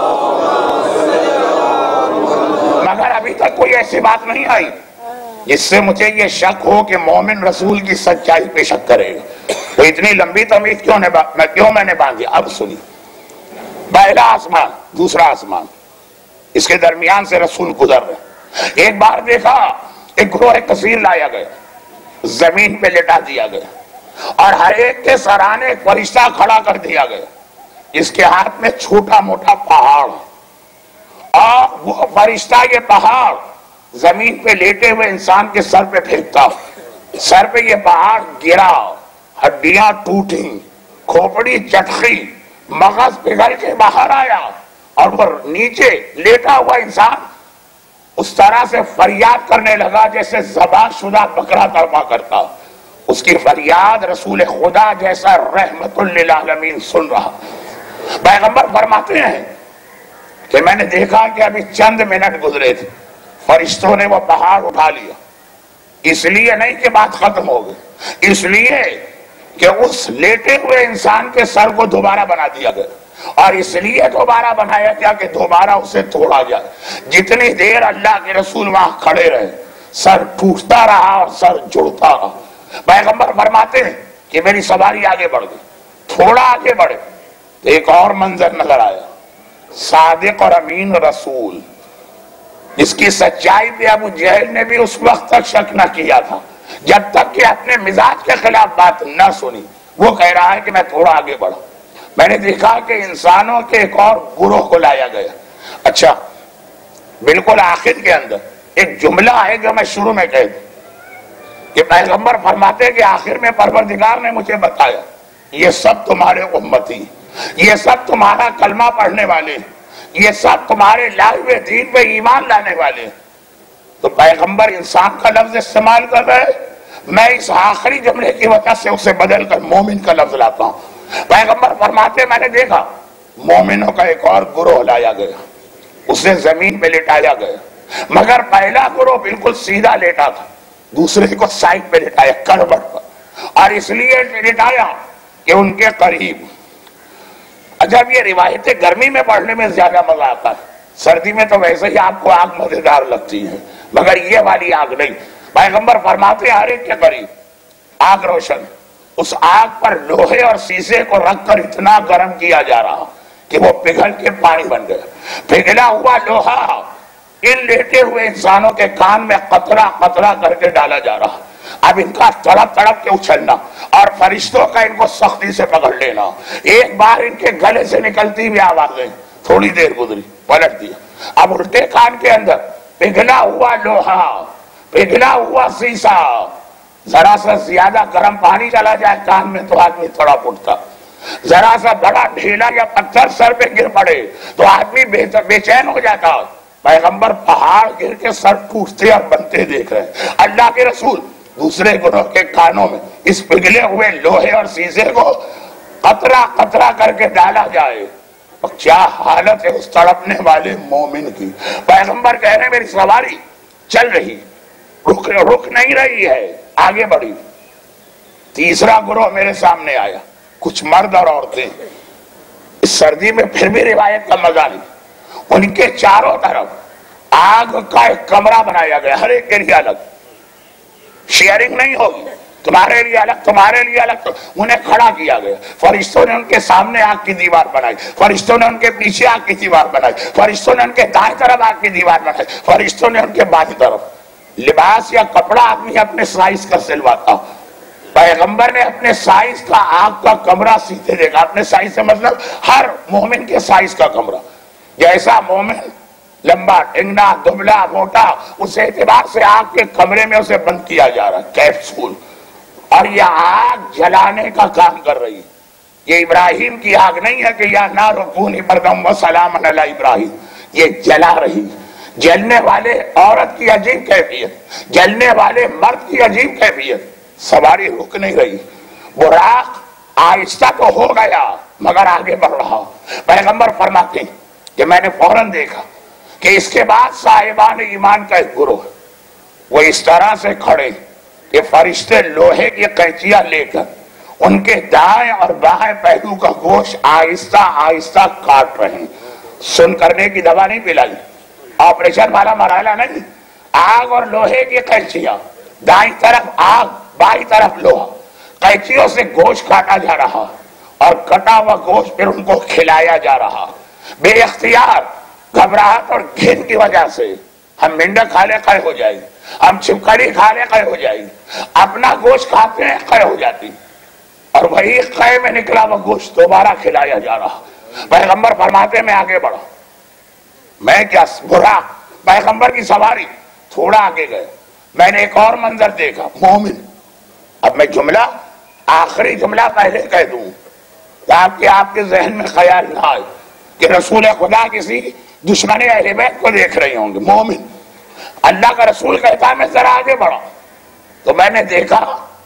مگر ابھی تک کوئی ایسی بات نہیں آئی جس سے مجھے یہ شک ہو کہ مومن رسول کی سچائی پہ شک کرے گا۔ تو اتنی لمبی تمہید کیوں میں نے باندھی؟ اب سنی، پہلا آسمان، دوسرا آسمان، اس کے درمیان سے رسول گزر رہے۔ ایک بار دیکھا ایک گروہ کثیر لایا گیا، زمین پہ لٹا دیا گیا، اور ہر ایک کے سرانے ایک فرشتہ کھڑا کر دیا گیا، اس کے ہاتھ میں چھوٹا موٹا پہاڑ، اور وہ فرشتہ یہ پہاڑ زمین پہ لیٹے ہوئے انسان کے سر پہ پھینکتا، سر پہ یہ پہاڑ گرا، ہڈیاں ٹوٹی، کھوپڑی چٹکی، مغز پگھل کے باہر آیا، اور وہ نیچے لیٹا ہوا انسان اس طرح سے فریاد کرنے لگا جیسے ذبح شدہ بکرا تڑپا کرتا۔ اس کی فریاد رسول خدا جیسا رحمت للعالمین سن رہا۔ پیغمبر فرماتے ہیں کہ میں نے دیکھا کہ ابھی چند منٹ گزرے تھے، فرشتوں نے وہ پہاڑ اٹھا لیا، اس لیے نہیں کہ بات ختم ہو گئی، اس لیے کہ اس لیٹے ہوئے انسان کے سر کو دوبارہ بنا دیا گیا، اور اس لیے دوبارہ بنایا گیا کہ دوبارہ اسے توڑا جائے۔ جتنی دیر اللہ کے رسول وہاں کھڑے رہے، سر ٹوٹتا رہا اور سر جڑتا رہا۔ پیغمبر فرماتے ہیں کہ میری سواری آگے بڑھ گئی، تھوڑا آگے بڑھے تو ایک اور منظر نظر آیا، صادق اور امین رسول، جس کی سچائی پہ ابو جہل نے بھی اس وقت تک شک نہ کیا تھا جب تک کہ اپنے مزاج کے خلاف بات نہ سنی۔ وہ کہہ رہا ہے کہ میں تھوڑا آگے بڑھا، میں نے دیکھا کہ انسانوں کے ایک اور گروہ کو لایا گیا. اچھا بالکل آخر کے اندر ایک جملہ ہے جو میں شروع میں کہہ دوں کہ پیغمبر فرماتے کہ آخر میں پروردگار نے مجھے بتایا یہ سب تمہارے امتی، یہ سب تمہارا کلمہ پڑھنے والے، یہ سب تمہارے لائے ہوئے دین پہ ایمان لانے والے. تو پیغمبر انسان کا لفظ استعمال کر رہے، میں اس آخری جملے کی وجہ سے اسے بدل کر مومن کا لفظ لاتا ہوں. پیغمبر فرماتے میں نے دیکھا مومنوں کا ایک اور گروہ لایا گیا، اسے زمین پہ لٹایا گیا، مگر پہلا گروہ بالکل سیدھا لیٹا تھا، دوسرے کو سائڈ پہ لٹایا کڑبڑ پر، اور اس لیے لٹایا کہ ان کے قریب. جب یہ روایتیں گرمی میں پڑھنے میں زیادہ مزہ آتا ہے، سردی میں تو ویسے ہی آپ کو آگ مزیدار لگتی ہے، مگر یہ والی آگ نہیں. پیغمبر فرماتے ہر ایک کے قریب آگ روشن، اس آگ پر لوہے اور سیسے کو رکھ کر اتنا گرم کیا جا رہا کہ وہ پگھل کے پانی بن گیا. پگھلا ہوا لوہا ان لیٹے ہوئے انسانوں کے کان میں قطرہ قطرہ کر کے ڈالا جا رہا. اب ان کا تڑپ تڑپ کے اچھلنا اور فرشتوں کا ان کو سختی سے پکڑ لینا، ایک بار ان کے گلے سے نکلتی ہوئی آوازیں، تھوڑی دیر گزری پلٹ دیا. اب الٹے کان کے اندر پگھلا ہوا لوہا، پگھلا ہوا سیسا، ذرا سا زیادہ گرم پانی چلا جائے کان میں تو آدمی تڑپ اٹھتا، ذرا سا بڑا ڈھیلا یا پتھر سر پہ گر پڑے تو آدمی بے چین ہو جاتا. پیغمبر پہاڑ گر کے سر ٹوٹتے اور بنتے دیکھ رہے ہیں. اللہ کے رسول دوسرے گروہ کے کانوں میں اس پگھلے ہوئے لوہے اور سیسے کو قطرہ قطرہ کر کے ڈالا جائے. کیا حالت ہے اس تڑپنے والے مومن کی. پیغمبر کہہ رہے میری سواری چل رہی، رک نہیں رہی ہے، آگے بڑھی. تیسرا گروہ میرے سامنے آیا، کچھ مرد اور عورتیں. اس سردی میں پھر بھی روایت کا مزہ نہیں. ان کے چاروں طرف آگ کا ایک کمرہ بنایا گیا، ہر ایک کے لیے الگ، شیئرنگ نہیں ہوگی، تمہارے لیے الگ تمہارے لیے الگ. انہیں کھڑا کیا گیا، فرشتوں نے ان کے سامنے آگ کی دیوار بنائی، فرشتوں نے ان کے پیچھے آگ کی دیوار بنائی، فرشتوں نے ان کے دائیں طرف آگ کی دیوار بنائی، فرشتوں نے ان کے بائیں طرف. لباس یا کپڑا آدمی اپنے سائز کا سلواتا، پیغمبر نے اپنے سائز کا آگ کا کمرہ سیدھے دیکھا. اپنے سائز سے مطلب ہر مومن کے سائز کا کمرہ. جیسا مومن لمبا ٹنگنا دبلا موٹا اس اعتبار سے آگ کے کمرے میں اسے بند کیا جا رہا ہے، کیپسول. اور یہ آگ جلانے کا کام کر رہی. یہ ابراہیم کی آگ نہیں ہے کہ یا نار کونی بردم و سلام علی ابراہیم، یہ جلا رہی. جلنے والے عورت کی عجیب کیفیت، جلنے والے مرد کی عجیب کیفیت. سواری رک نہیں رہی، براق آہستہ تو ہو گیا مگر آگے بڑھ رہا. پیغمبر فرماتے ہیں کہ میں نے فوراً دیکھا کہ اس کے بعد صاحبان ایمان کا ایک گروہ وہ اس طرح سے کھڑے کہ فرشتے لوہے کی قینچیاں لے کر ان کے دائیں اور بائیں پہلو کا گوشت آہستہ آہستہ کاٹ رہے ہیں. سن کرنے کی دوا نہیں پلائی، آپریشن والا مرحلہ نہیں. آگ اور لوہے کی قینچیاں، دائیں طرف آگ بائیں طرف لوہا، قینچیوں سے گوشت کاٹا جا رہا اور کٹا ہوا گوشت پھر ان کو کھلایا جا رہا. بے اختیار گھبراہٹ اور گھن کی وجہ سے ہم منڈا کھا لے قے ہو جائیں، ہم چھپکڑی کھا لے قے ہو جائیں، اپنا گوشت کھاتے ہیں قے ہو جاتی، اور وہی قے میں نکلا وہ گوشت دوبارہ کھلایا جا رہا. پیغمبر فرماتے میں آگے بڑھا، میں کیا برا پیغمبر کی سواری تھوڑا آگے گئے، میں نے ایک اور منظر دیکھا. مومن، اب میں جملہ آخری جملہ پہلے کہہ دوں تاکہ آپ کے ذہن میں خیال نہ آئے کہ رسول خدا کسی دشمن اہل بیت کو دیکھ رہے ہوں گے. مومن، اللہ کا رسول کہتا ہے میں ذرا آگے بڑھا تو میں نے دیکھا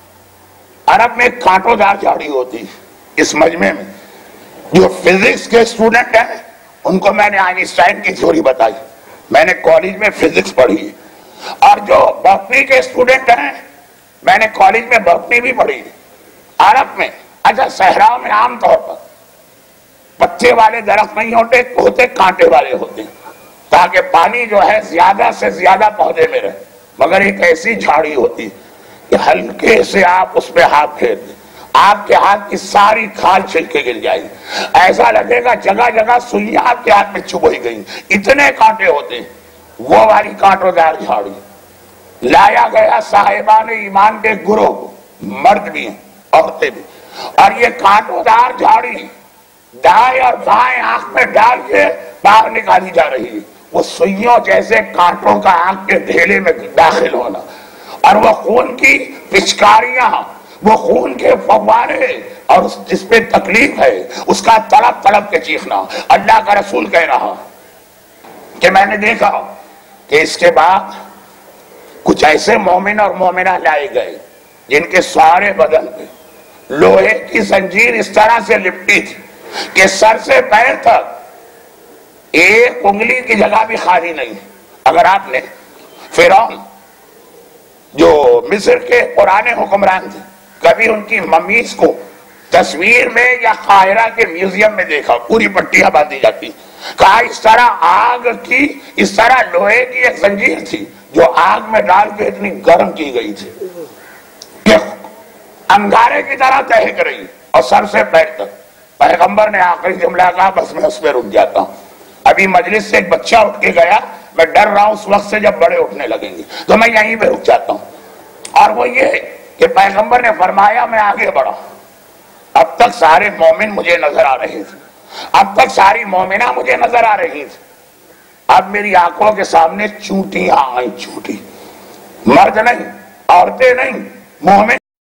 عرب میں کانٹوں دار جھاڑی ہوتی. اس مجمع میں جو فزکس کے اسٹوڈنٹ ہیں ان کو میں نے آئنسٹائن کی تھیوری بتائی، میں نے کالج میں فزکس پڑھی. اور جو باٹنی کے اسٹوڈنٹ ہیں میں نے کالج میں باٹنی بھی پڑھی. عرب میں اچھا صحراؤں میں عام طور پر پتے والے درخت نہیں ہوتے کانٹے والے ہوتے تاکہ پانی جو ہے زیادہ سے زیادہ پودے میں رہے. مگر ایک ایسی جھاڑی ہوتی کہ ہلکے سے آپ اس پہ ہاتھ پھیر دیں آپ کے ہاتھ کی ساری کھال چھل کے گر جائے گی، ایسا لگے گا جگہ جگہ سوئیاں آپ کے ہاتھ میں چبھائی گئی، اتنے کانٹے ہوتے. وہ والی کانٹوں دار جھاڑی لایا گیا صاحبان ایمان کے گروہ کو، مرد بھی ہیں عورتیں بھی. اور یہ کانٹوں دار جھاڑی دائیں اور بائیں آنکھ میں ڈال کے باہر نکالی جا رہی ہے، وہ سوئیوں جیسے کانٹوں کا آنکھ کے ڈھیلے میں داخل ہونا، اور وہ خون کی پچکاریاں، وہ خون کے فوارے، اور جس پہ تکلیف ہے اس کا تڑپ تڑپ کے چیخنا۔ اللہ کا رسول کہہ رہا کہ میں نے دیکھا کہ اس کے بعد کچھ ایسے مومن اور مومنہ لائے گئے جن کے سارے بدن پہ لوہے کی زنجیر اس طرح سے لپٹی تھی کہ سر سے پیر تک ایک انگلی کی جگہ بھی خالی نہیں۔ اگر آپ نے فرعون جو مصر کے پرانے حکمران تھے کبھی ان کی ممیز کو تصویر میں یا قاہرہ کے میوزیم میں دیکھا، پوری پٹیاں باندھی جاتی، کہا اس طرح آگ کی، اس طرح لوہے کی ایک زنجیر تھی جو آگ میں ڈال کے اتنی گرم کی گئی تھی کہ انگارے کی طرح دہک رہی، اور سر سے پیر تک۔ پیغمبر نے آخری جملہ کہا بس میں اس پہ رک جاتا ہوں، ابھی مجلس سے ایک بچہ اٹھ کے گیا، میں ڈر رہا ہوں اس وقت سے جب بڑے اٹھنے لگیں گے، تو میں یہیں پہ رک جاتا ہوں۔ اور وہ یہ کہ پیغمبر نے فرمایا میں آگے بڑھا، اب تک سارے مومن مجھے نظر آ رہے تھے، اب تک ساری مومنہ مجھے نظر آ رہی تھی، اب میری آنکھوں کے سامنے چونٹیاں آئیں، چونٹی، مرد نہیں، عورتیں نہیں، مومن۔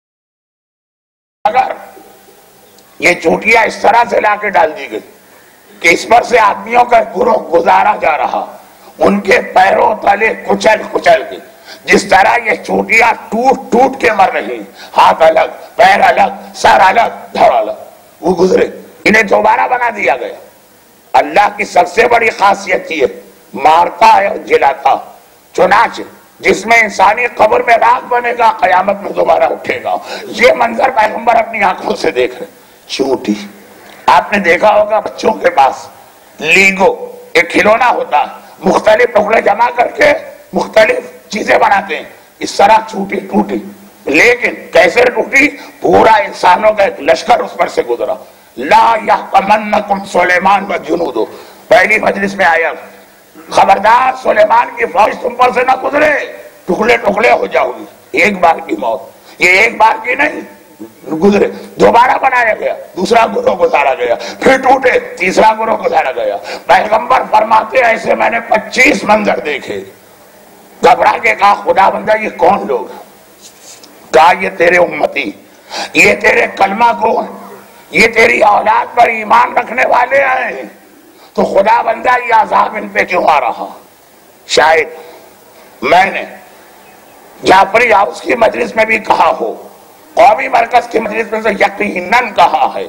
اگر یہ چونٹیاں اس طرح سے لا کے ڈال دی گئی کہ اس پر سے آدمیوں کا گروہ گزارا جا رہا، ان کے پیروں تلے کچل کچل کے، جس طرح یہ چونٹیاں ٹوٹ ٹوٹ کے مر رہی، ہاتھ الگ، پیر الگ، سر الگ، دھڑ الگ، وہ گزرے، انہیں دوبارہ بنا دیا گیا۔ اللہ کی سب سے بڑی خاصیت یہ مارتا ہے اور جلاتا، چنانچہ جس میں انسانی قبر میں راکھ بنے گا قیامت میں دوبارہ اٹھے گا۔ یہ منظر پیغمبر اپنی آنکھوں سے دیکھ رہے۔ چونٹی، آپ نے دیکھا ہوگا بچوں کے پاس لیگو ایک کھلونا ہوتا ہے، مختلف ٹکڑے جمع کر کے مختلف چیزیں بناتے ہیں، اس طرح چونٹی ٹوٹی، لیکن کیسے ٹوٹی؟ پورا انسانوں کا ایک لشکر اس پر سے گزرا۔ لا یحطمنکم سلیمان و جنودو، پہلی مجلس میں آیا خبردار سلیمان کی فوج تم پر سے نہ گزرے، ٹکڑے ٹکڑے ہو جاؤ گی۔ ایک بار کی موت، یہ ایک بار کی نہیں، گزرے، دوبارہ بنایا گیا، دوسرا گروہ گزارا گیا، پھر ٹوٹے، تیسرا گروہ گزارا گیا۔ پیغمبر فرماتے ایسے میں نے 25 منظر دیکھے، گھبرا کے کہا خدا بندہ یہ کون لوگ؟ کہا یہ تیرے امتی، یہ تیرے کلمہ کو، یہ تیری اولاد پر ایمان رکھنے والے ہیں، تو خدا بندہ یہ عذاب ان پہ کیوں آ رہا؟ شاید میں نے جعفری ہاؤس کی مجلس میں بھی کہا ہو، قومی مرکز کی مجلس میں سے یقیناً کہا ہے،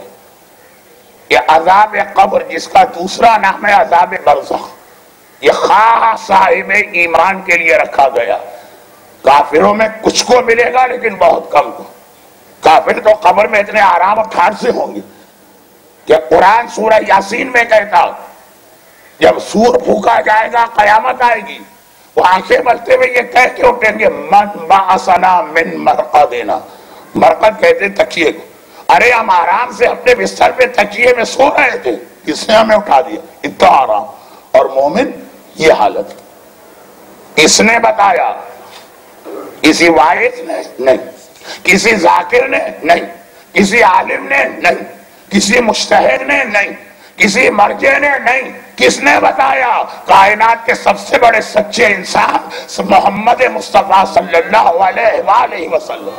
یہ عذاب قبر جس کا دوسرا نام ہے عذاب برزخ، یہ خاص صاحب ایمان کے لیے رکھا گیا۔ کافروں میں کچھ کو ملے گا لیکن بہت کم کو۔ کافر تو قبر میں اتنے آرام اور ٹھار سے ہوں گے کہ قرآن سورہ یاسین میں کہتا جب سور پھونکا جائے گا قیامت آئے گی، وہ آنکھیں ملتے ہوئے یہ کہہ کے اٹھیں گے من بعثنا من مرقدنا، مرقد کہتے تکیے کو، ارے ہم آرام سے اپنے بستر پہ تکیے میں سو رہے تھے، کس نے ہمیں اٹھا دیا، اتنا آرام۔ اور مومن یہ حالت کس نے بتایا؟ کسی واعظ نے نہیں، کسی ذاکر نے نہیں، کسی عالم نے نہیں، کسی مجتہد نے نہیں، کسی مرجع نے نہیں، کس نے بتایا؟ کائنات کے سب سے بڑے سچے انسان محمد مصطفیٰ صلی اللہ علیہ وآلہ وسلم۔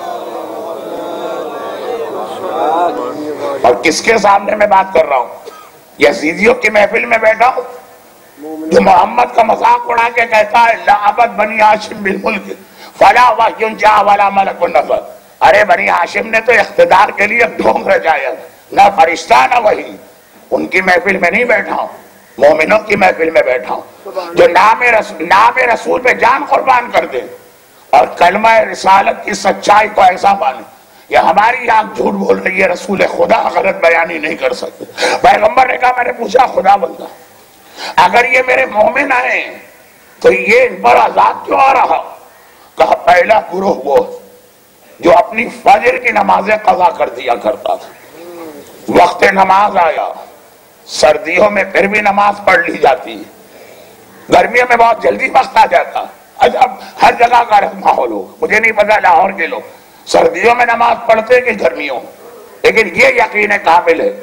اور کس کے سامنے میں بات کر رہا ہوں؟ یزیدیوں کی محفل میں بیٹھا ہوں جو محمد کا مذاق اڑا کے کہتا ہے لعبت بنی ہاشم بالملک فلا وحی جاء ولا ملک نزل۔ ارے بنی ہاشم نے تو اقتدار کے لیے ڈھونگ رجایا، نہ فرشتہ نہ وحی۔ ان کی محفل میں نہیں بیٹھا ہوں، مومنوں کی محفل میں بیٹھا ہوں جو نام رسول پہ جان قربان کر دے اور کلمہ رسالت کی سچائی کو ایسا مانے۔ یہ ہماری آنکھ جھوٹ بول رہی ہے، رسول خدا غلط بیانی نہیں کر سکتے۔ پیغمبر نے کہا میں نے پوچھا خدا بندہ اگر یہ میرے مومن آئے تو یہ ان پر عذاب کیوں آ رہا؟ کہا پہلا گروہ وہ جو اپنی فجر کی نمازیں قضا کر دیا کرتا تھا، وقت نماز آیا، سردیوں میں پھر بھی نماز پڑھ لی جاتی ہے، گرمیوں میں بہت جلدی وقت آ جاتا، اب ہر جگہ کا ماحول ہو، مجھے نہیں پتا لاہور کے لوگ سردیوں میں نماز پڑھتے کہ گرمیوں، لیکن یہ یقین کامل ہے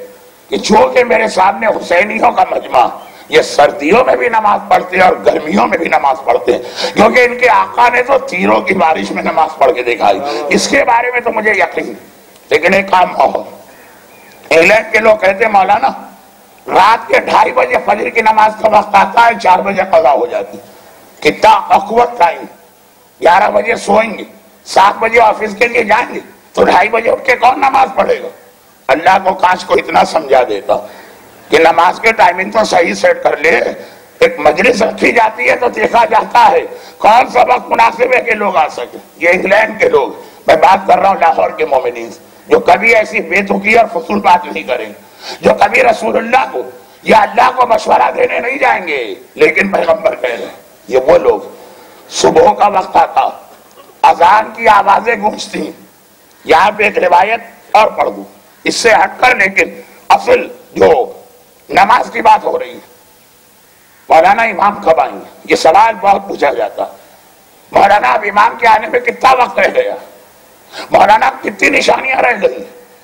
کہ چونکہ میرے سامنے حسینیوں کا مجمع، یہ سردیوں میں بھی نماز پڑھتے ہیں اور گرمیوں میں بھی نماز پڑھتے ہیں، کیونکہ ان کے آقا نے تو تیروں کی بارش میں نماز پڑھ کے دکھائی، اس کے بارے میں تو مجھے یقین. لیکن ایک کام ہو، انگلینڈ کے لوگ کہتے ہیں مولانا رات کے 2:30 بجے فجر کی نماز کا وقت آتا ہے، 4 بجے قضا ہو جاتی. کتنا اقوت ٹائم. 11 بجے سوئیں گے، 7 بجے آفس کے لیے جائیں گے، تو 2:30 بجے اٹھ کے کون نماز پڑھے گا؟ اللہ کو کاش کو اتنا سمجھا دیتا کہ نماز کے ٹائمنگ تو صحیح سیٹ کر لے. ایک مجلس رکھی جاتی ہے تو دیکھا جاتا ہے کون سا وقت مناسب ہے کہ لوگ آ سکے. یہ انگلینڈ کے لوگ، میں بات کر رہا ہوں لاہور کے مومنین، جو کبھی ایسی بے تکی اور فضول بات نہیں کریں، جو کبھی رسول اللہ کو یا اللہ کو مشورہ دینے نہیں جائیں گے، لیکن پیغمبر کہہ رہے ہیں. یہ وہ لوگ صبح کا وقت آتا، اذان کی آوازیں گونجتی. یہاں پہ ایک روایت اور پڑھ دوں اس سے ہٹ کر، لیکن اصل جو نماز کی بات ہو رہی ہے. مولانا امام کب آئیں گے؟ یہ سوال بہت پوچھا جاتا. مولانا اب امام کے آنے میں کتنا وقت رہ گیا؟ مولانا کتنی نشانیاں رہ گئی؟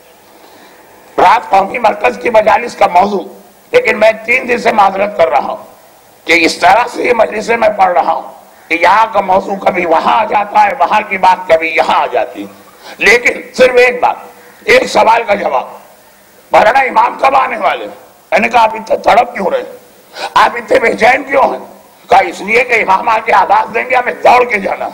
رات قومی مرکز کی مجالس کا موضوع، لیکن میں 3 دن سے معذرت کر رہا ہوں کہ اس طرح سے یہ مجلس میں پڑھ رہا ہوں کہ یہاں کا موضوع کبھی وہاں آ جاتا ہے، وہاں کی بات کبھی یہاں آ جاتی ہے. لیکن صرف ایک بات، ایک سوال کا جواب. مولانا امام کب آنے والے؟ میں نے کہا آپ اتنے تڑپ کیوں رہے، آپ اتنے بے چین کیوں ہیں؟ کہا اس لیے کہ امام آ کے آواز دیں گے، ہمیں دوڑ کے جانا.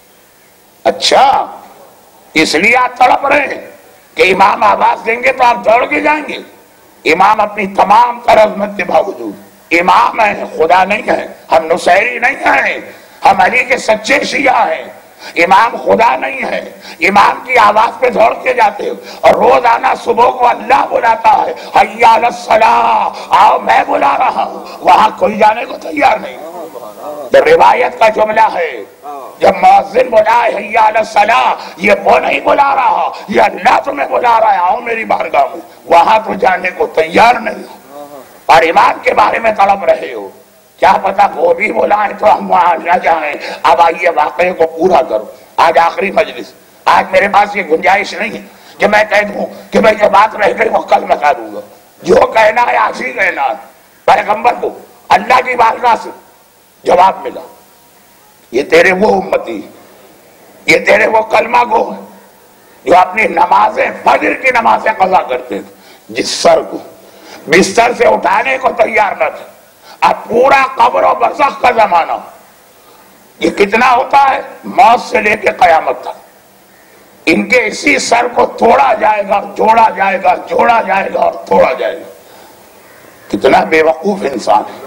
اچھا اس لیے آپ تڑپ رہے ہیں کہ امام آواز دیں گے تو آپ دوڑ کے جائیں گے؟ امام اپنی تمام تر عظمت کے باوجود امام ہیں، خدا نہیں ہے. ہم نصیری نہیں ہیں، ہم علی کے سچے شیعہ ہیں. امام خدا نہیں ہے. امام کی آواز پہ دوڑ کے جاتے ہو، اور روزانہ صبح کو اللہ بلاتا ہے حی علی الصلاۃ، آؤ میں بلا رہا ہوں، وہاں کوئی جانے کو تیار نہیں. تو روایت کا جملہ ہے جب مؤذن بلائے حی علی الصلاۃ، یہ وہ نہیں بلا رہا، یہ اللہ تمہیں بلا رہا ہے، آؤ میری بارگاہ میں. وہاں تو جانے کو تیار نہیں، اور امام کے بارے میں تڑپ رہے ہو. کیا پتا وہ بھی بلائیں تو ہم وہاں نہ جائیں. اب آئیے واقعے کو پورا کرو. آج آخری مجلس، آج میرے پاس یہ گنجائش نہیں ہے کہ میں کہہ دوں کہ میں جو بات رہ گئی وہ کل بتا دوں گا. جو کہنا ہے آج ہی کہنا ہے. پیغمبر کو اللہ کی بارگاہ سے جواب ملا، یہ تیرے وہ امتی، یہ تیرے وہ کلمہ گو ہیں جو اپنی نمازیں، فجر کی نمازیں قضا کرتے تھے، جس سر کو بستر سے اٹھانے کو تیار نہ تھے. اب پورا قبر و برزخ کا زمانہ، یہ کتنا ہوتا ہے؟ موت سے لے کے قیامت تک ان کے اسی سر کو توڑا جائے گا، جوڑا جائے گا، جوڑا جائے گا اور توڑا جائے گا. کتنا بے وقوف انسان ہے.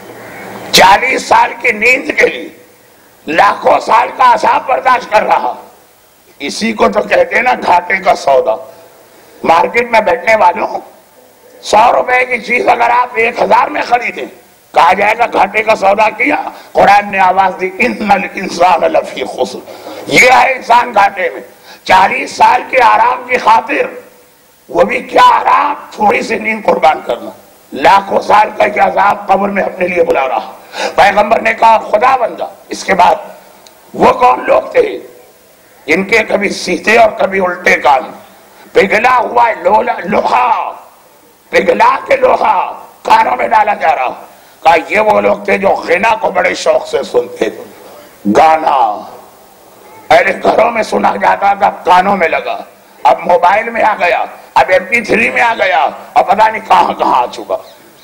40 سال کی نیند کے لیے لاکھوں سال کا عذاب برداشت کر رہا. اسی کو تو کہتے ہیں نا گھاٹے کا سودا. مارکیٹ میں بیٹھنے والوں 100 روپے کی چیز اگر آپ 1000 میں خریدیں، کہا جائے گا گھاٹے کا سودا کیا. قرآن نے آواز دی ان الانسان لفی خسر، یہ ہے انسان گھاٹے میں. 40 سال کے آرام کی خاطر، وہ بھی کیا آرام، تھوڑی سی نیند قربان کرنا، لاکھوں سال کا یہ عذاب قبر میں اپنے لیے بلا رہا. پیغمبر نے کہا خدا بندہ. اس کے بعد وہ کون لوگ تھے جن کے کبھی سیدھے اور کبھی الٹے کان، پگھلا ہوا لوہا، پگھلا کے لوہا کانوں میں ڈالا جا رہا. کہا یہ وہ لوگ تھے جو غنا کو بڑے شوق سے سنتے تھے. گانا پہلے گھروں میں سنا جاتا تھا، کانوں میں لگا، اب موبائل میں آ گیا، اب MP3 میں آ گیا، اور پتہ نہیں کہاں کہاں آ چکا.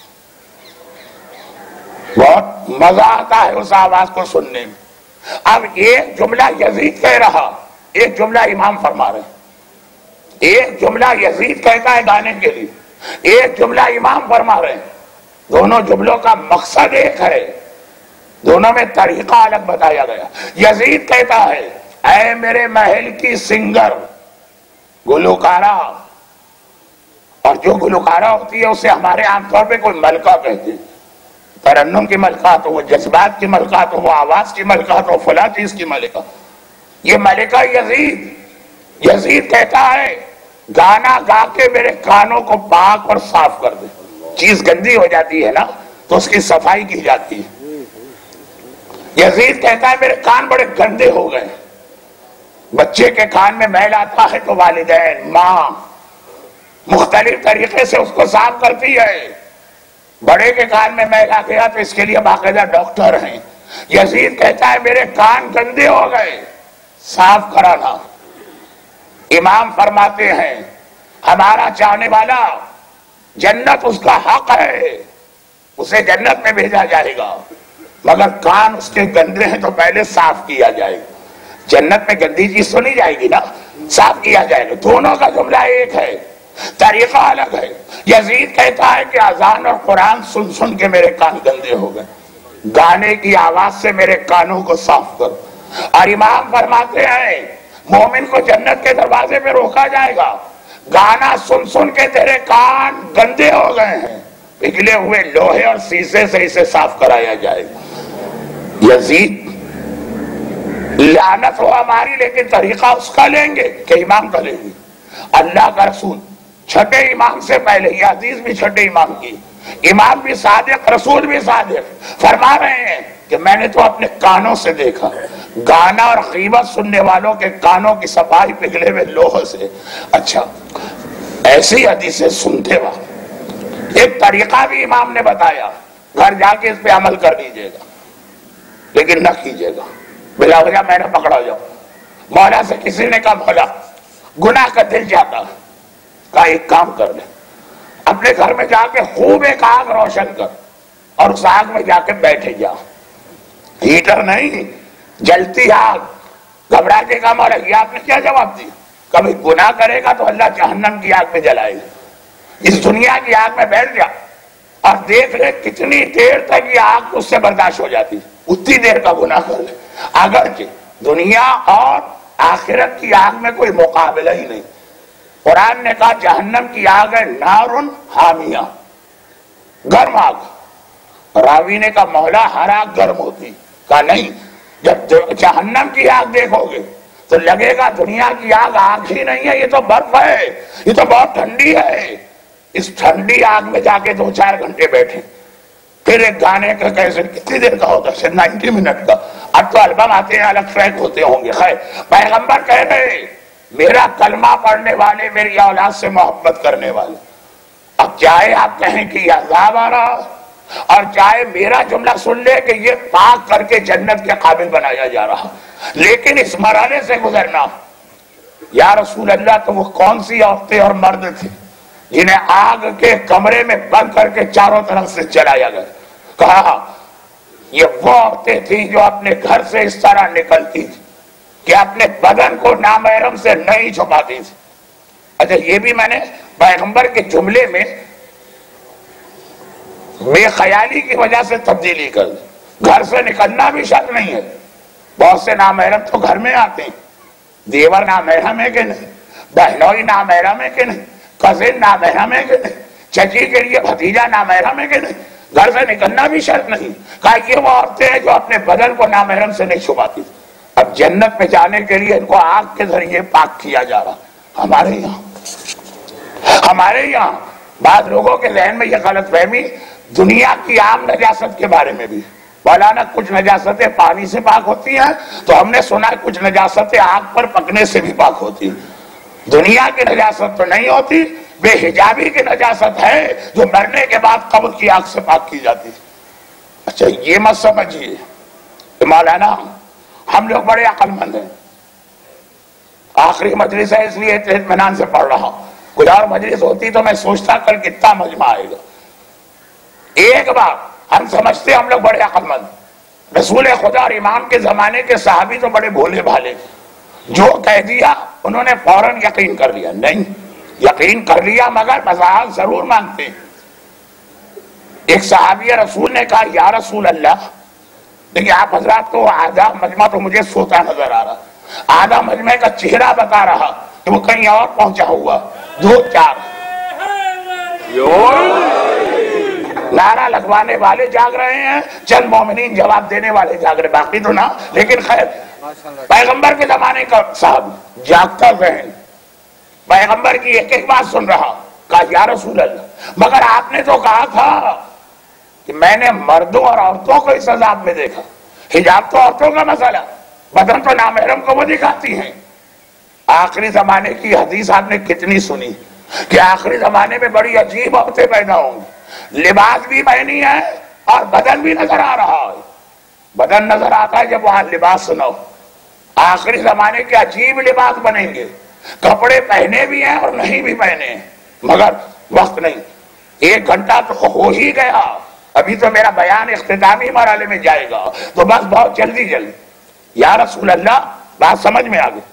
بہت مزہ آتا ہے اس آواز کو سننے میں. اب ایک جملہ یزید کہہ رہا، ایک جملہ امام فرما رہے. ایک جملہ یزید کہتا ہے گانے کے لیے، ایک جملہ امام فرما رہے. دونوں جملوں کا مقصد ایک ہے، دونوں میں طریقہ الگ بتایا گیا. یزید کہتا ہے اے میرے محل کی سنگر، گلوکارہ. اور جو گلوکارہ ہوتی ہے اسے ہمارے عام طور پہ کوئی ملکہ کہتے ہیں. ترنم کی ملکہ تو وہ جذبات کی ملکہ تو وہ آواز کی ملکہ تو فلاں چیز کی ملکہ. یہ ملکہ یزید. یزید کہتا ہے گانا گا کے میرے کانوں کو پاک اور صاف کر دے. چیز گندی ہو جاتی ہے نا تو اس کی صفائی کی جاتی ہے. یزید کہتا ہے میرے کان بڑے گندے ہو گئے. بچے کے کان میں میل آتا ہے تو والدین، ماں مختلف طریقے سے اس کو صاف کرتی ہے. بڑے کے کان میں میل آ گیا تو اس کے لیے باقاعدہ ڈاکٹر ہیں. یزید کہتا ہے میرے کان گندے ہو گئے، صاف کرانا. امام فرماتے ہیں ہمارا چاہنے والا جنت اس کا حق ہے، اسے جنت میں بھیجا جائے گا، مگر کان اس کے گندے ہیں تو پہلے صاف کیا جائے گا. جنت میں گندی چیز تو نہیں جائے گی نا، صاف کیا جائے گا. دونوں کا جملہ ایک ہے، طریقہ الگ ہے. یزید کہتا ہے کہ اذان اور قرآن سن سن کے میرے کان گندے ہو گئے، گانے کی آواز سے میرے کانوں کو صاف کرو. اور امام فرماتے ہیں مومن کو جنت کے دروازے پہ روکا جائے گا، گانا سن سن کے تیرے کان گندے ہو گئے ہیں، پگھلے ہوئے لوہے اور سیسے سے اسے صاف کرایا جائے گا. یزید لعنت ہو ہماری، لیکن طریقہ اس کا لیں گے کہ امام کا لیں گے. اللہ کا رسول چھٹے امام سے پہلے، یہ حدیث بھی چھٹے امام کی، امام بھی صادق رسول بھی صادق، فرما رہے ہیں کہ میں نے تو اپنے کانوں سے دیکھا گانا اور غیبت سننے والوں کے کانوں کی صفائی پگھلے ہوئے لوہے سے. اچھا ایسی حدیثیں سنتے وقت ایک طریقہ بھی امام نے بتایا، گھر جا کے اس پہ عمل کر لیجیے گا، لیکن نہ کیجیے گا بلا وجہ میں نے پکڑا جاؤں. مولا سے کسی نے کہا مولا گناہ کا دل جاتا، کہا ایک کام کر لے، اپنے گھر میں جا کے خوب ایک آگ روشن کر اور اس آگ میں جا کے بیٹھے جا. ہیٹر نہیں، جلتی آگ. گھبرا کے کہا مولا یہ آپ نے کیا جواب دی؟ کبھی گناہ کرے گا تو اللہ جہنم کی آگ میں جلائے گا، اس دنیا کی آگ میں بیٹھ جا اور دیکھ لے کتنی دیر تک یہ آگ اس سے برداشت ہو جاتی، اتنی دیر کا گناہ کر لے. اگرچہ دنیا اور آخرت کی آگ میں کوئی مقابلہ ہی نہیں. قرآن نے کہا جہنم کی آگ ہے نارن حامیہ، گرم آگ. راوی نے کہا مولا ہر آگ گرم ہوتی، کہا نہیں، جب جہنم کی آگ دیکھو گے تو لگے گا دنیا کی آگ آگ ہی نہیں ہے، یہ تو برف ہے، یہ تو بہت ٹھنڈی ہے. اس ٹھنڈی آگ میں جا کے 2-4 گھنٹے بیٹھے، پھر ایک گانے کا کیسٹ کتنی دیر کا ہوتا ہے؟ 90 منٹ کا. اب تو البم آتے ہیں، الگ ٹریک ہوتے ہوں گے. خیر پیغمبر کہہ رہے میرا کلمہ پڑھنے والے، میری اولاد سے محبت کرنے والے، اب چاہے آپ کہیں کہ یہ عذاب آ رہا اور چاہے میرا جملہ سن لے کہ یہ پاک کر کے جنت کے قابل بنایا جا رہا، لیکن اس مرحلے سے گزرنا. یا رسول اللہ تو وہ کون سی عورتیں اور مرد تھے جنہیں آگ کے کمرے میں بند کر کے چاروں طرف سے چلایا گیا؟ کہا یہ وہ عورتیں تھیں جو اپنے گھر سے اس طرح نکلتی تھی کہ اپنے بدن کو نامحرم سے نہیں چھپاتی تھی. اچھا یہ بھی میں نے پیغمبر کے جملے میں بے خیالی کی وجہ سے تبدیلی کر دی. گھر سے نکلنا بھی شرط نہیں ہے. بہت سے نامحرم تو گھر میں آتے ہیں، دیور نامحرم ہے کہ نہیں، بہنوئی نامحرم ہے کہ نہیں، کزن نامحرم ہے کہ نہیں، چچی کے لیے بھتیجا نامحرم ہے کہ نہیں. گھر سے نکلنا بھی شرط نہیں. کہا یہ وہ عورتیں ہیں جو اپنے بدن کو نامحرم سے نہیں چھپاتی. اب جنت میں جانے کے لیے ان کو آگ کے ذریعے پاک کیا جا رہا. ہمارے یہاں بعض لوگوں کے ذہن میں یہ غلط فہمی دنیا کی عام نجاست کے بارے میں بھی، مولانا کچھ نجاستیں پانی سے پاک ہوتی ہیں، تو ہم نے سنا کچھ نجاستیں آگ پر پکنے سے بھی پاک ہوتی ہیں. دنیا کی نجاست تو نہیں ہوتی، بے حجابی کی نجاست ہے جو مرنے کے بعد قبر کی آگ سے پاک کی جاتی. اچھا یہ مت سمجھیے کہ مولانا ہم لوگ بڑے عقل مند ہیں، آخری مجلس ہے اس لیے اطمینان سے پڑھ رہا ہوں، کوئی اور مجلس ہوتی تو میں سوچتا کل کتنا مجمع آئے گا. ایک بار ہم سمجھتے ہم لوگ بڑے عقل مند، رسول خدا اور امام کے زمانے کے صحابی تو بڑے بھولے بھالے، جو کہہ دیا انہوں نے فوراً یقین کر لیا. نہیں، یقین کر لیا مگر وضاحت ضرور مانگتے. ایک صحابی رسول نے کہا یا رسول اللہ، دیکھیے آپ حضرات کو آدھا مجمع تو مجھے سوتا نظر آ رہا، آدھا مجمع کا چہرہ بتا رہا کہ وہ کہیں اور پہنچا ہوا. 2-4 نعرہ لگوانے والے جاگ رہے ہیں، چند مومنین جواب دینے والے جاگ رہے، باقی تو نہ. لیکن خیر پیغمبر کے زمانے کا صاحب جاگتا ذہن پیغمبر کی ایک ایک بات سن رہا. کہا یا رسول اللہ مگر آپ نے تو کہا تھا کہ میں نے مردوں اور عورتوں کو اس عذاب میں دیکھا. حجاب تو عورتوں کا مسئلہ، بدن تو نامحرم کو وہ دکھاتی ہیں. آخری زمانے کی حدیث آپ نے کتنی سنی، کہ آخری زمانے میں بڑی عجیب عورتیں پیدا ہوں گی، لباس بھی پہنی ہے اور بدن بھی نظر آ رہا ہے، بدن نظر آتا ہے جب وہاں لباس نہ ہو۔ آخری زمانے کے عجیب لباس بنیں گے، کپڑے پہنے بھی ہیں اور نہیں بھی پہنے ہیں، مگر وقت نہیں، 1 گھنٹہ تو ہو ہی گیا، ابھی تو میرا بیان اختتامی مرحلے میں جائے گا، تو بس بہت جلدی یا رسول اللہ بات سمجھ میں آ گئی،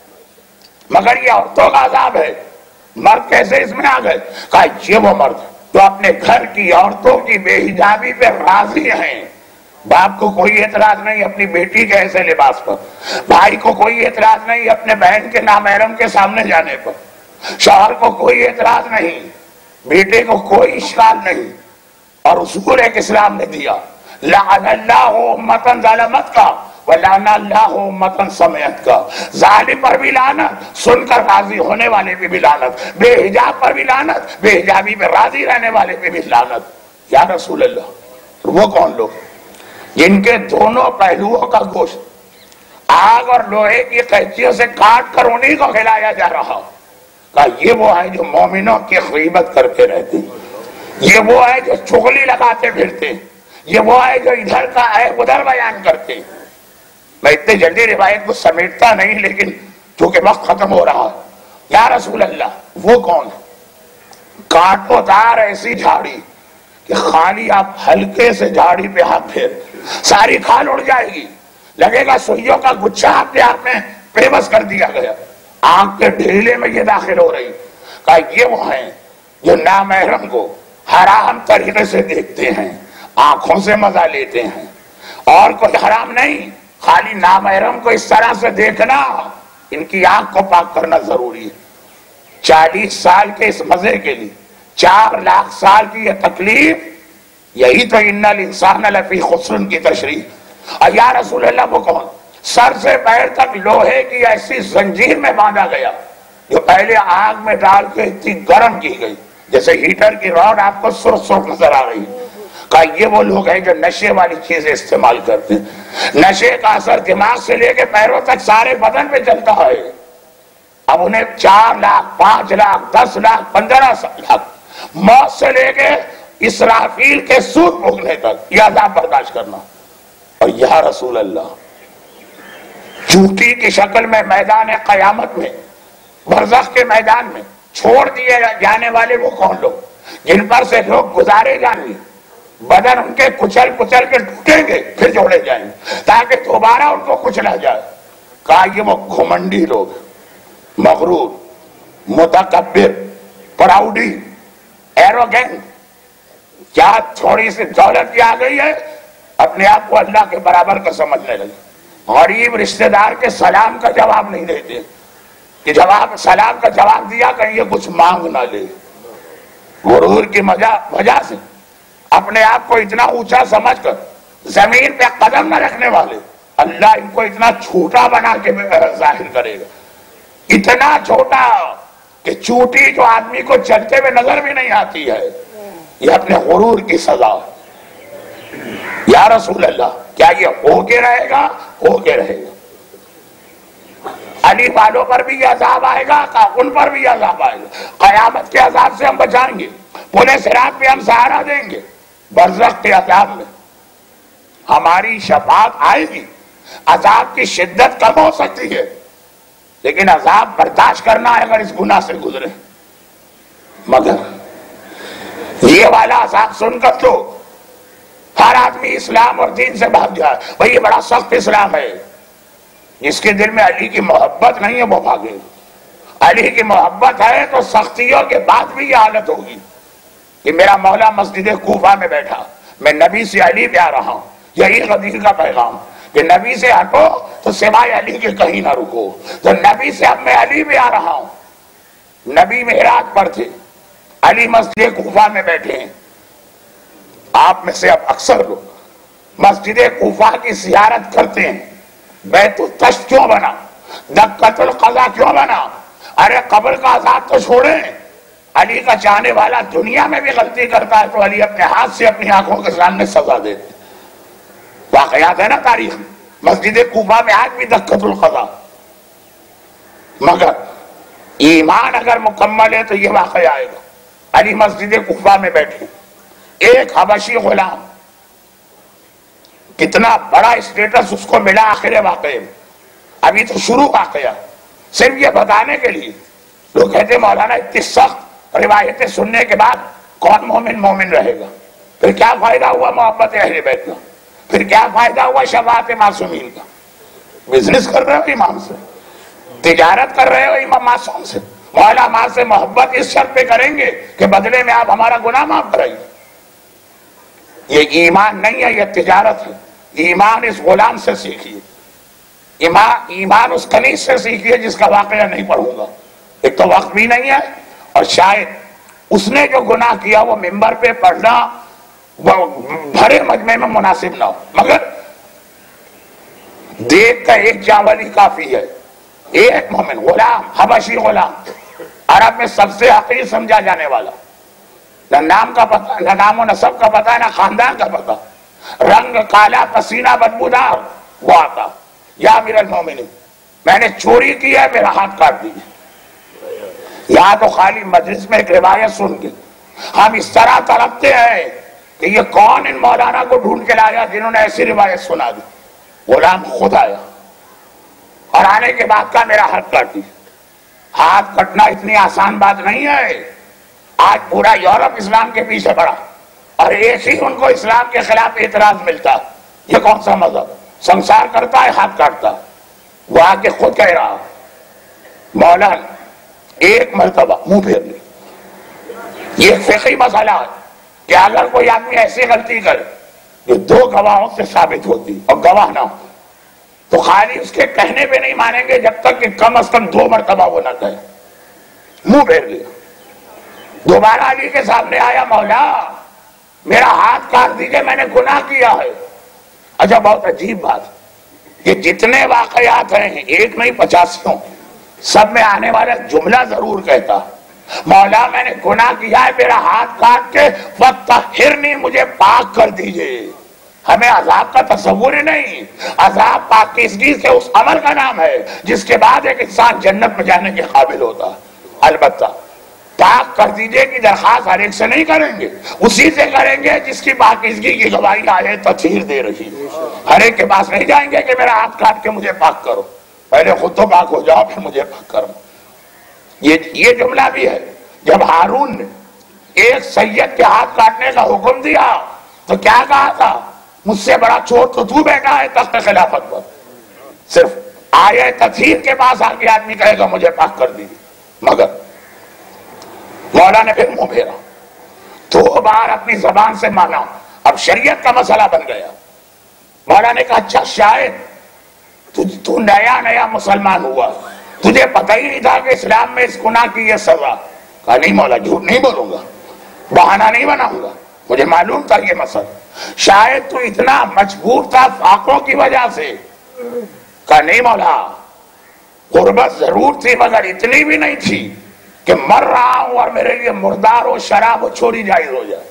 مگر یہ عورتوں کا عذاب ہے، مرد کیسے اس میں آ گئے؟ کہا یہ وہ مرد تو اپنے گھر کی عورتوں کی بے حجابی پہ راضی ہیں، باپ کو کوئی اعتراض نہیں اپنی بیٹی کے ایسے لباس پر، بھائی کو کوئی اعتراض نہیں اپنے بہن کے نامحرم کے سامنے جانے پر، شوہر کو کوئی اعتراض نہیں، بیٹے کو کوئی اشکال نہیں، اور اصول ایک اسلام نے دیا، لعن اللہ امتن ظالمت کا وَلَعْنَ اللَّهُ أُمَّةً سَمِعَتْ کا، ظالم پر بھی لعنت، سن کر راضی ہونے والے پہ بھی لعنت، بے حجاب پر بھی لعنت، بے حجابی پہ راضی رہنے والے پہ بھی لعنت۔ یا رسول اللہ، وہ کون لوگ جن کے دونوں پہلوؤں کا گوشت آگ اور لوہے کی قینچیوں سے کاٹ کر انہی کو کھلایا جا رہا؟ کہا یہ وہ ہیں جو مومنوں کی غیبت کرتے رہتے ہیں، یہ وہ ہیں جو چغلی لگاتے پھرتے ہیں، یہ وہ ہیں جو ادھر کا عیب ادھر بیان کرتے ہیں۔ میں اتنے جلدی روایت کو سمیٹتا نہیں، لیکن چونکہ وقت ختم ہو رہا ہے، یا رسول اللہ وہ کون ہے؟ کانٹوں دار ایسی جھاڑی کہ خالی آپ ہلکے سے جھاڑی پہ ہاتھ پھیر ساری کھال اڑ جائے گی، لگے گا سوئیوں کا گچھا اپنے آپ میں پیوس کر دیا گیا، آنکھ کے ڈھیلے میں یہ داخل ہو رہی۔ کہا یہ وہ ہیں جو نامحرم کو حرام طریقے سے دیکھتے ہیں، آنکھوں سے مزہ لیتے ہیں، اور کوئی حرام نہیں، خالی نامحرم کو اس طرح سے دیکھنا، ان کی آنکھ کو پاک کرنا ضروری ہے۔ 40 سال کے اس مزے کے لیے 4 لاکھ سال کی یہ تکلیف، یہی تو ان الانسان لفی خسر کی تشریح۔ اور یا رسول اللہ وہ کون؟ سر سے پیر تک لوہے کی ایسی زنجیر میں باندھا گیا جو پہلے آگ میں ڈال کے اتنی گرم کی گئی جیسے ہیٹر کی راڈ آپ کو سرخ سرخ نظر آ رہی۔ کہا یہ وہ لوگ ہیں جو نشے والی چیزیں استعمال کرتے ہیں، نشے کا اثر دماغ سے لے کے پیروں تک سارے بدن پہ چلتا ہے۔ اب انہیں 4 لاکھ 5 لاکھ 10 لاکھ 15 لاکھ موت سے لے کے اسرافیل کے سور بھوگنے تک یہ عذاب برداشت کرنا۔ اور یا رسول اللہ چوٹی کی شکل میں میدان قیامت میں، برزخ کے میدان میں چھوڑ دیے جانے والے وہ کون لوگ جن پر سے لوگ گزارے جائیں گے، بدن ان کے کچل کچل کے ٹوٹیں گے پھر جوڑے جائیں گے تاکہ دوبارہ ان کو کچلا جائے۔ کہا یہ وہ گھمنڈی لوگ، مغرور، متکبر، پراؤڈی، ایروگینٹ، کیا تھوڑی سی دولت کی آ گئی ہے اپنے آپ کو اللہ کے برابر کا سمجھنے لگے، غریب رشتہ دار کے سلام کا جواب نہیں دیتے کہ سلام کا جواب دیا کہیں یہ کچھ مانگ نہ لے، غرور کی وجہ سے اپنے آپ کو اتنا اونچا سمجھ کر زمین پہ قدم نہ رکھنے والے، اللہ ان کو اتنا چھوٹا بنا کے ظاہر کرے گا، اتنا چھوٹا کہ چوٹی جو آدمی کو چلتے ہوئے نظر بھی نہیں آتی ہے، یہ اپنے غرور کی سزا۔ یا رسول اللہ کیا یہ ہو کے رہے گا؟ ہو کے رہے گا۔ علی والوں پر بھی یہ عذاب آئے گا، ان پر بھی یہ عذاب آئے گا، قیامت کے عذاب سے ہم بچائیں گے، پورے صراط پہ ہم سہارا دیں گے، برزخ کے عذاب میں ہماری شفاعت آئے گی، عذاب کی شدت کم ہو سکتی ہے لیکن عذاب برداشت کرنا ہے اگر اس گناہ سے گزرے، مگر یہ والا عذاب سن کر تو ہر آدمی اسلام اور دین سے بھاگ جائے، بھئی یہ بڑا سخت اسلام ہے، جس کے دل میں علی کی محبت نہیں ہے وہ بھاگے، علی کی محبت ہے تو سختیوں کے بعد بھی یہ حالت ہوگی کہ میرا مولا مسجد کوفہ میں بیٹھا، میں نبی سے علی پہ آ رہا ہوں، یہی غدیر کا پیغام کہ نبی سے ہٹو تو سوائے علی کے کہیں نہ رکو، تو نبی سے اب میں علی پہ آ رہا ہوں۔ نبی معراج پر تھے، علی مسجد کوفہ میں بیٹھے ہیں، آپ میں سے اب اکثر لوگ مسجد کوفہ کی زیارت کرتے ہیں، بیت التش کیوں بنا، دقۃ القضا کیوں بنا؟ ارے قبر کا عذاب تو چھوڑیں، علی کا چاہنے والا دنیا میں بھی غلطی کرتا ہے تو علی اپنے ہاتھ سے اپنی آنکھوں کے سامنے سزا دیتے، واقعات ہے نا تاریخ میں، مسجد کوفہ میں آج بھی دقۃ القضا، مگر ایمان اگر مکمل ہے تو یہ واقعہ آئے گا۔ علی مسجد کوفہ میں بیٹھے، ایک حبشی غلام، کتنا بڑا اسٹیٹس اس کو ملا آخر واقعے میں، ابھی تو شروع واقعہ، صرف یہ بتانے کے لیے لوگ کہتے ہیں مولانا اتنی سخت روایتیں سننے کے بعد کون مومن رہے گا؟ پھر کیا فائدہ ہوا محبت اہل بیت کا؟ پھر کیا فائدہ ہوا شفاعت معصومین کا؟ بزنس کر رہے ہو امام سے، تجارت کر رہے ہو امام معصوم سے، مولا ماں سے محبت اس شرط پہ کریں گے کہ بدلے میں آپ ہمارا گناہ معاف کریں گے۔ یہ ایمان نہیں ہے، یہ تجارت ہے۔ ایمان اس غلام سے سیکھیے، ایمان اس کنیز سے سیکھیے جس کا واقعہ نہیں پڑھوں گا، ایک تو وقت بھی نہیں ہے، اور شاید اس نے جو گناہ کیا وہ ممبر پہ پڑھنا وہ بھرے مجمع میں مناسب نہ ہو، مگر دیکھ کا ایک چاول ہی کافی ہے۔ ایک مومن غلام، حبشی غلام، عرب میں سب سے حقیر سمجھا جانے والا، نہ نام کا پتہ، نہ نام و نسب کا پتہ، نہ خاندان کا پتہ، رنگ کالا، پسینہ بدبودار، وہ آتا، یا امیر المومنین میں نے چوری کی ہے، میرا ہاتھ کاٹ دیجیے۔ یہاں تو خالی مجلس میں ایک روایت سن کے ہم اس طرح تڑپتے ہیں کہ یہ کون ان مولانا کو ڈھونڈ کے لایا جنہوں نے ایسی روایت سنا دی۔ غلام خود آیا اور آنے کے بعد کا میرا ہاتھ کاٹ دی۔ ہاتھ کٹنا اتنی آسان بات نہیں ہے۔ آج پورا یورپ اسلام کے پیچھے پڑا اور ایک ہی ان کو اسلام کے خلاف اعتراض ملتا، یہ کون سا مذہب؟ سنسار کرتا ہے، ہاتھ کاٹتا۔ وہ آ کے خود کہہ رہا مولانا ایک مرتبہ منہ پھیر لی، یہ ایک فقہی مسئلہ ہے کہ اگر کوئی آدمی ایسی غلطی کرے جو دو گواہوں سے ثابت ہوتی اور گواہ نہ ہو تو خالی اس کے کہنے پہ نہیں مانیں گے جب تک کہ کم از کم 2 مرتبہ وہ نہ کہے۔ منہ پھیر لیا، دوبارہ علی کے سامنے آیا، مولا میرا ہاتھ کاٹ دیجئے، میں نے گناہ کیا ہے۔ اچھا بہت عجیب بات کہ جتنے واقعات ہیں ایک نہیں 85 سب میں آنے والا جملہ ضرور کہتا مولا میں نے گناہ کیا ہے، میرا ہاتھ کاٹ کے فطہرنی، مجھے پاک کر دیجئے۔ ہمیں عذاب کا تصور ہی نہیں، عذاب پاکیزگی سے اس عمل کا نام ہے جس کے بعد ایک انسان جنت میں جانے کے قابل ہوتا ہے۔ البتہ پاک کر دیجئے کی درخواست ہر ایک سے نہیں کریں گے، اسی سے کریں گے جس کی پاکیزگی کی گواہی آئے تطہیر دے رہی۔ ہر ایک کے پاس نہیں جائیں گے کہ میرا ہاتھ کاٹ کے مجھے پاک کرو، پہلے خود تو پاک ہو جاؤ پھر مجھے پاک کرو۔ یہ جملہ بھی ہے، جب ہارون نے ایک سید کے ہاتھ کاٹنے کا حکم دیا تو کیا کہا تھا؟ مجھ سے بڑا چور تو بیٹھا ہے تخت خلافت پر۔ صرف آیے تطہیر کے پاس آ کے آدمی کہے گا مجھے پاک کر دیجیے، مگر مولا نے پھر منہ پھیرا، 2 بار اپنی زبان سے مانا، اب شریعت کا مسئلہ بن گیا۔ مولا نے کہا اچھا شاید تو نیا مسلمان ہوا، تجھے پتہ ہی نہیں تھا کہ اسلام میں اس گناہ کی یہ سزا؟ کہا نہیں مولا، جھوٹ نہیں بولوں گا، بہانہ نہیں بناؤں گا، مجھے معلوم تھا یہ مسئلہ۔ شاید تو اتنا مجبور تھا فاقوں کی وجہ سے؟ کہا نہیں مولا، غربت ضرور تھی مگر اتنی بھی نہیں تھی کہ مر رہا ہوں اور میرے لیے مردار و شراب و چوری جائز ہو جائے۔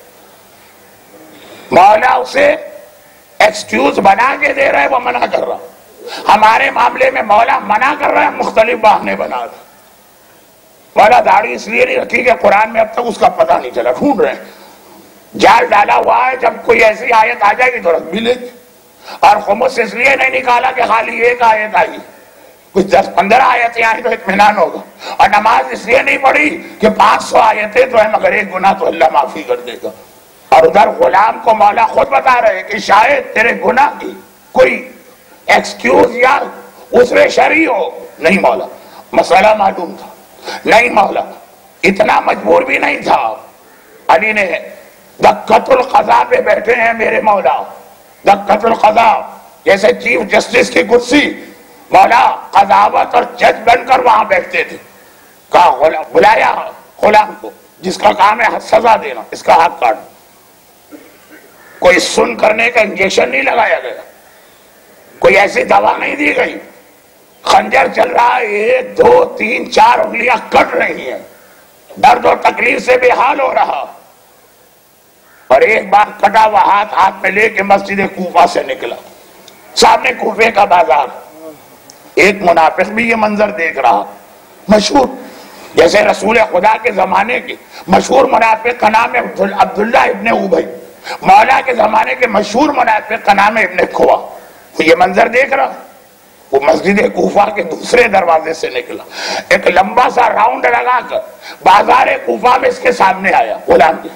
مولا اسے ایکسکیوز بنا کے دے رہے، وہ منع کر رہا۔ ہمارے معاملے میں مولا منع کر رہا ہے، مختلف بہانے بنا رہا۔ مولا داڑھی اس لیے نہیں رکھی کہ قرآن میں اب تک اس کا پتہ نہیں چلا، ڈھونڈ رہے ہیں، جال ڈالا ہوا ہے، جب کوئی ایسی آیت آ جائے گی تو رکھ بھی لے گی۔ اور خمس اس لیے نہیں نکالا کہ خالی ایک آیت آئی، کچھ 10-15 آیتیں آئیں تو اطمینان ہوگا۔ اور نماز اس لیے نہیں پڑھی کہ 500 آیتیں تو ہیں مگر ایک گناہ تو اللہ معافی کر دے گا۔ اور ادھر غلام کو مولا خود بتا رہے کہ شاید تیرے گناہ کی کوئی ایکسکیوز یا عذر شرعی ہو۔ نہیں مولا، مسئلہ معلوم تھا۔ نہیں مولا، اتنا مجبور بھی نہیں تھا۔ علی نے دکت القضاء پہ بیٹھے ہیں میرے مولا، دکت القضاء جیسے چیف جسٹس کی کرسی، مولا قضاوت اور جج بن کر وہاں بیٹھتے تھے۔ کہا بلایا غلام کو جس کا کام ہے سزا دینا، اس کا ہاتھ کاٹ۔ کوئی سن کرنے کا انجیکشن نہیں لگایا گیا، کوئی ایسی دوا نہیں دی گئی، خنجر چل رہا ہے، 1 2 3 4 انگلیاں کٹ رہی ہیں، درد و تکلیف سے بے حال ہو رہا۔ اور ایک بار کٹا ہوا ہاتھ میں لے کے مسجد کوفہ سے نکلا، سامنے کوفے کا بازار، ایک منافق بھی یہ منظر دیکھ رہا، مشہور جیسے رسول خدا کے زمانے کے مشہور منافق کا نام ہے عبداللہ ابن ابی، مولا کے زمانے کے مشہور منافق کا نام ہے ابن کھوا. یہ منظر دیکھ رہا، وہ مسجد کوفہ کے دوسرے دروازے سے نکلا، ایک لمبا سا راؤنڈ لگا کر بازار کوفہ میں اس کے سامنے آیا غلام کے،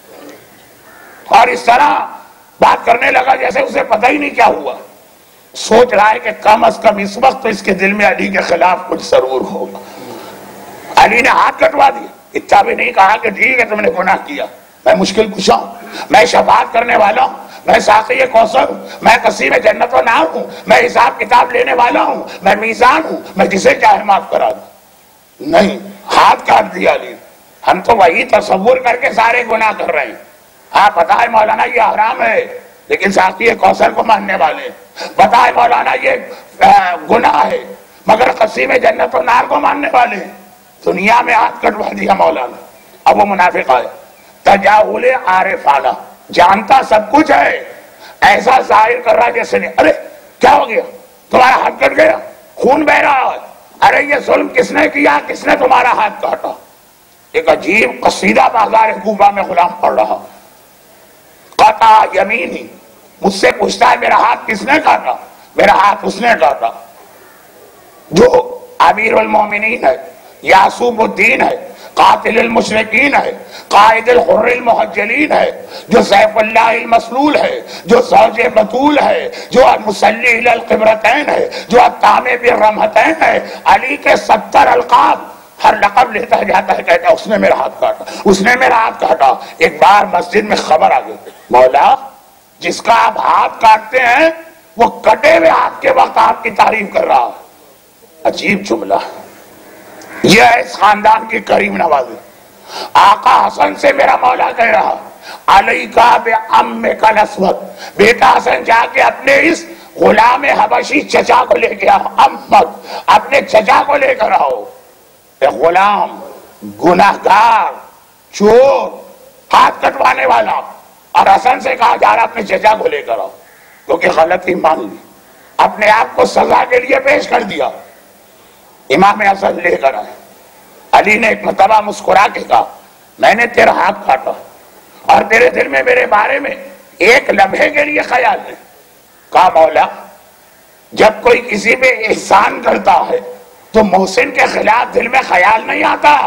اور اس طرح بات کرنے لگا جیسے اسے پتہ ہی نہیں کیا ہوا. سوچ رہا ہے کہ کم از کم اس وقت تو اس کے دل میں علی کے خلاف کچھ ضرور ہوگا. علی نے ہاتھ کٹوا دیا، اتنا بھی نہیں کہا کہ ٹھیک ہے تم نے گناہ کیا، میں مشکل کشا ہوں، میں شفاعت کرنے والا ہوں، میں ساقی کوثر ہوں، میں قسیم جنت و نار ہوں، میں حساب کتاب لینے والا ہوں، میں میزان ہوں، میں جسے چاہے معاف کرا دوں. نہیں، ہاتھ کاٹ دیا علی. ہم تو وہی تصور کر کے سارے گناہ کر رہے ہیں. ہاں پتا ہے مولانا یہ حرام ہے، لیکن ساقی کوثر کو ماننے والے. پتا ہے مولانا یہ گناہ ہے، مگر قسیم جنت و نار کو ماننے والے. دنیا میں ہاتھ کٹوا دیا مولانا. اب وہ منافق آئے، تجاہل عارفانہ، جانتا سب کچھ ہے، ایسا ظاہر کر رہا جیسے نہیں. ارے کیا ہو گیا، تمہارا ہاتھ کٹ گیا، خون بہ رہا ہے. ارے یہ ظلم کس نے کیا، کس نے تمہارا ہاتھ کاٹا؟ ایک عجیب قصیدہ بازار کوفہ میں غلام پڑھ رہا. قطع یمینی، مجھ سے پوچھتا ہے میرا ہاتھ کس نے کاٹا؟ میرا ہاتھ اس نے کاٹا جو امیر المومنین ہے، یعصوب الدین ہے، قاتل المشرکین ہے، قائد الحر المحجلین ہے، جو سیف اللہ المسلول ہے، جو زوج بطول ہے، جو مصلی الی القبلتین ہے، جو التامع بالرمحتین ہے. علی کے 70 القاب، ہر لقب لیتا جاتا ہے، کہتا ہے اس نے میرا ہاتھ کاٹا، اس نے میرا ہاتھ کاٹا. ایک بار مسجد میں خبر آ گئی، مولا جس کا آپ ہاتھ کاٹتے ہیں وہ کٹے ہوئے ہاتھ کے وقت آپ کی تعریف کر رہا ہے. عجیب جملہ. یہ ہے اس خاندان کی کریم نوازی. آقا حسن سے میرا مولا کہہ رہا، علیکا بعمک الاسود، بیٹا حسن جا کے اپنے اس غلام حبشی چچا کو لے کے آؤ. امک، اپنے چچا کو لے کر آؤ. ایک غلام گناہگار چور ہاتھ کٹوانے والا، اور حسن سے کہا جا رہا اپنے چچا کو لے کر آؤ، کیونکہ غلطی مان لی، اپنے آپ کو سزا کے لیے پیش کر دیا. امام حسن لے کر آئے. علی نے ایک مرتبہ مسکرا کے کہا میں نے تیرا ہاتھ کاٹا اور تیرے دل میں میرے بارے میں ایک لمحے کے لیے خیال نہیں. کہا مولا جب کوئی کسی پہ احسان کرتا ہے تو محسن کے خلاف دل میں خیال نہیں آتا،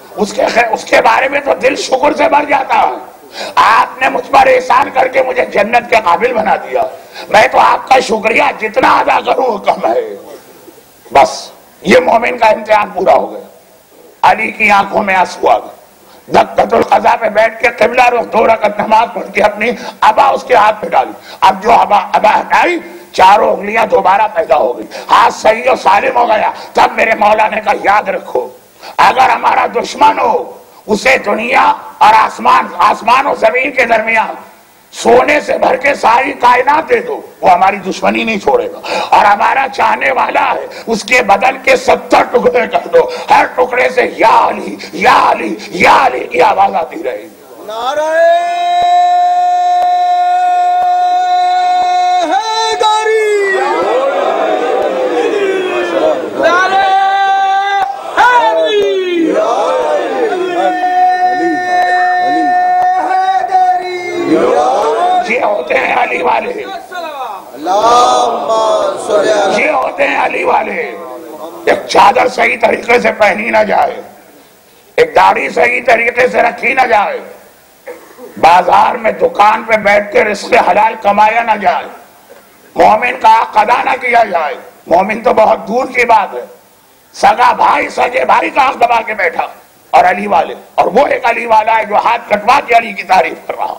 اس کے بارے میں تو دل شکر سے بھر جاتا ہے. آپ نے مجھ پر احسان کر کے مجھے جنت کے قابل بنا دیا، میں تو آپ کا شکریہ جتنا ادا کروں وہ کم ہے. بس یہ مومن کا امتحان پورا ہو گیا. علی کی آنکھوں میں آنسو آ گئے. دقت القضاء پہ بیٹھ کے قبلہ رخ 2 رکعت نماز پڑھ کے اپنی ابا اس کے ہاتھ پہ ڈالی. اب جو ابا ہٹائی 4 انگلیاں دوبارہ پیدا ہو گئی، ہاتھ صحیح و سالم ہو گیا. تب میرے مولا نے کہا یاد رکھو اگر ہمارا دشمن ہو اسے دنیا اور آسمان و زمین کے درمیان سونے سے بھر کے ساری کائنات دے دو، وہ ہماری دشمنی نہیں چھوڑے گا. اور ہمارا چاہنے والا ہے اس کے بدن کے 70 ٹکڑے کر دو، ہر ٹکڑے سے یا علی یا علی یا علی کی آواز آتی رہے گی. نعرہ حیدری، نعرہ یہ ہوتے ہیں علی والے، یہ ہوتے ہیں علی والے. ایک چادر صحیح طریقے سے پہنی نہ جائے، ایک داڑھی صحیح طریقے سے رکھی نہ جائے، بازار میں دکان پہ بیٹھ کے رزق حلال کمایا نہ جائے، مومن کا حق ادا نہ کیا جائے. مومن تو بہت دور کی بات ہے، سگا بھائی سگے بھائی کا حق دبا کے بیٹھا. اور علی والے، اور وہ ایک علی والا ہے جو ہاتھ کٹوا کے علی کی تعریف کر رہا.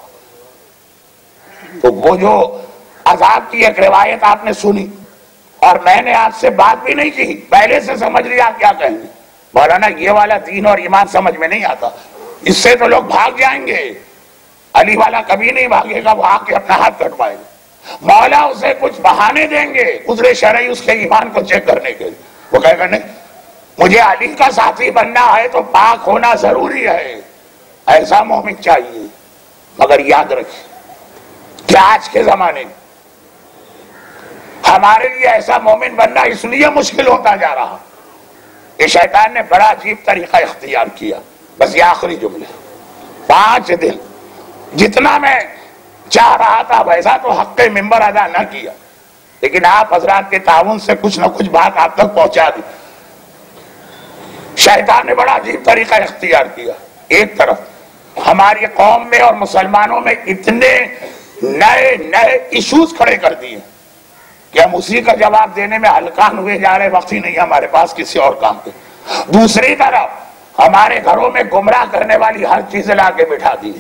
تو وہ جو عذاب کی ایک روایت آپ نے سنی اور میں نے آپ سے بات بھی نہیں کی، پہلے سے سمجھ لیا آپ کیا کہیں گے. مولانا یہ والا دین اور ایمان سمجھ میں نہیں آتا، اس سے تو لوگ بھاگ جائیں گے. علی والا کبھی نہیں بھاگے گا، وہ آ کے اپنا ہاتھ کٹوائے گا. مولا اسے کچھ بہانے دیں گے عذر شرعی اس کے ایمان کو چیک کرنے کے لیے. وہ کہے گا نہیں مجھے علی کا ساتھی بننا ہے تو پاک ہونا ضروری ہے، ایسا مومن چاہیے. مگر یاد رکھیں کہ آج کے زمانے میں ہمارے لیے ایسا مومن بننا اس لیے مشکل ہوتا جا رہا کہ شیطان نے بڑا عجیب طریقہ اختیار کیا. بس یہ آخری جملے. 5 دن جتنا میں چاہ رہا تھا ویسا تو حق ممبر ادا نہ کیا، لیکن آپ حضرات کے تعاون سے کچھ نہ کچھ بات آپ تک پہنچا دی. شیطان نے بڑا عجیب طریقہ اختیار کیا. ایک طرف ہماری قوم میں اور مسلمانوں میں اتنے نئے ایشوز کھڑے کر دیے کہ ہم اسی کا جواب دینے میں ہلکان ہوئے جا رہے، وقت ہی نہیں ہمارے پاس کسی اور کام پہ. دوسری طرف ہمارے گھروں میں گمراہ کرنے والی ہر چیز لا کے بٹھا دی.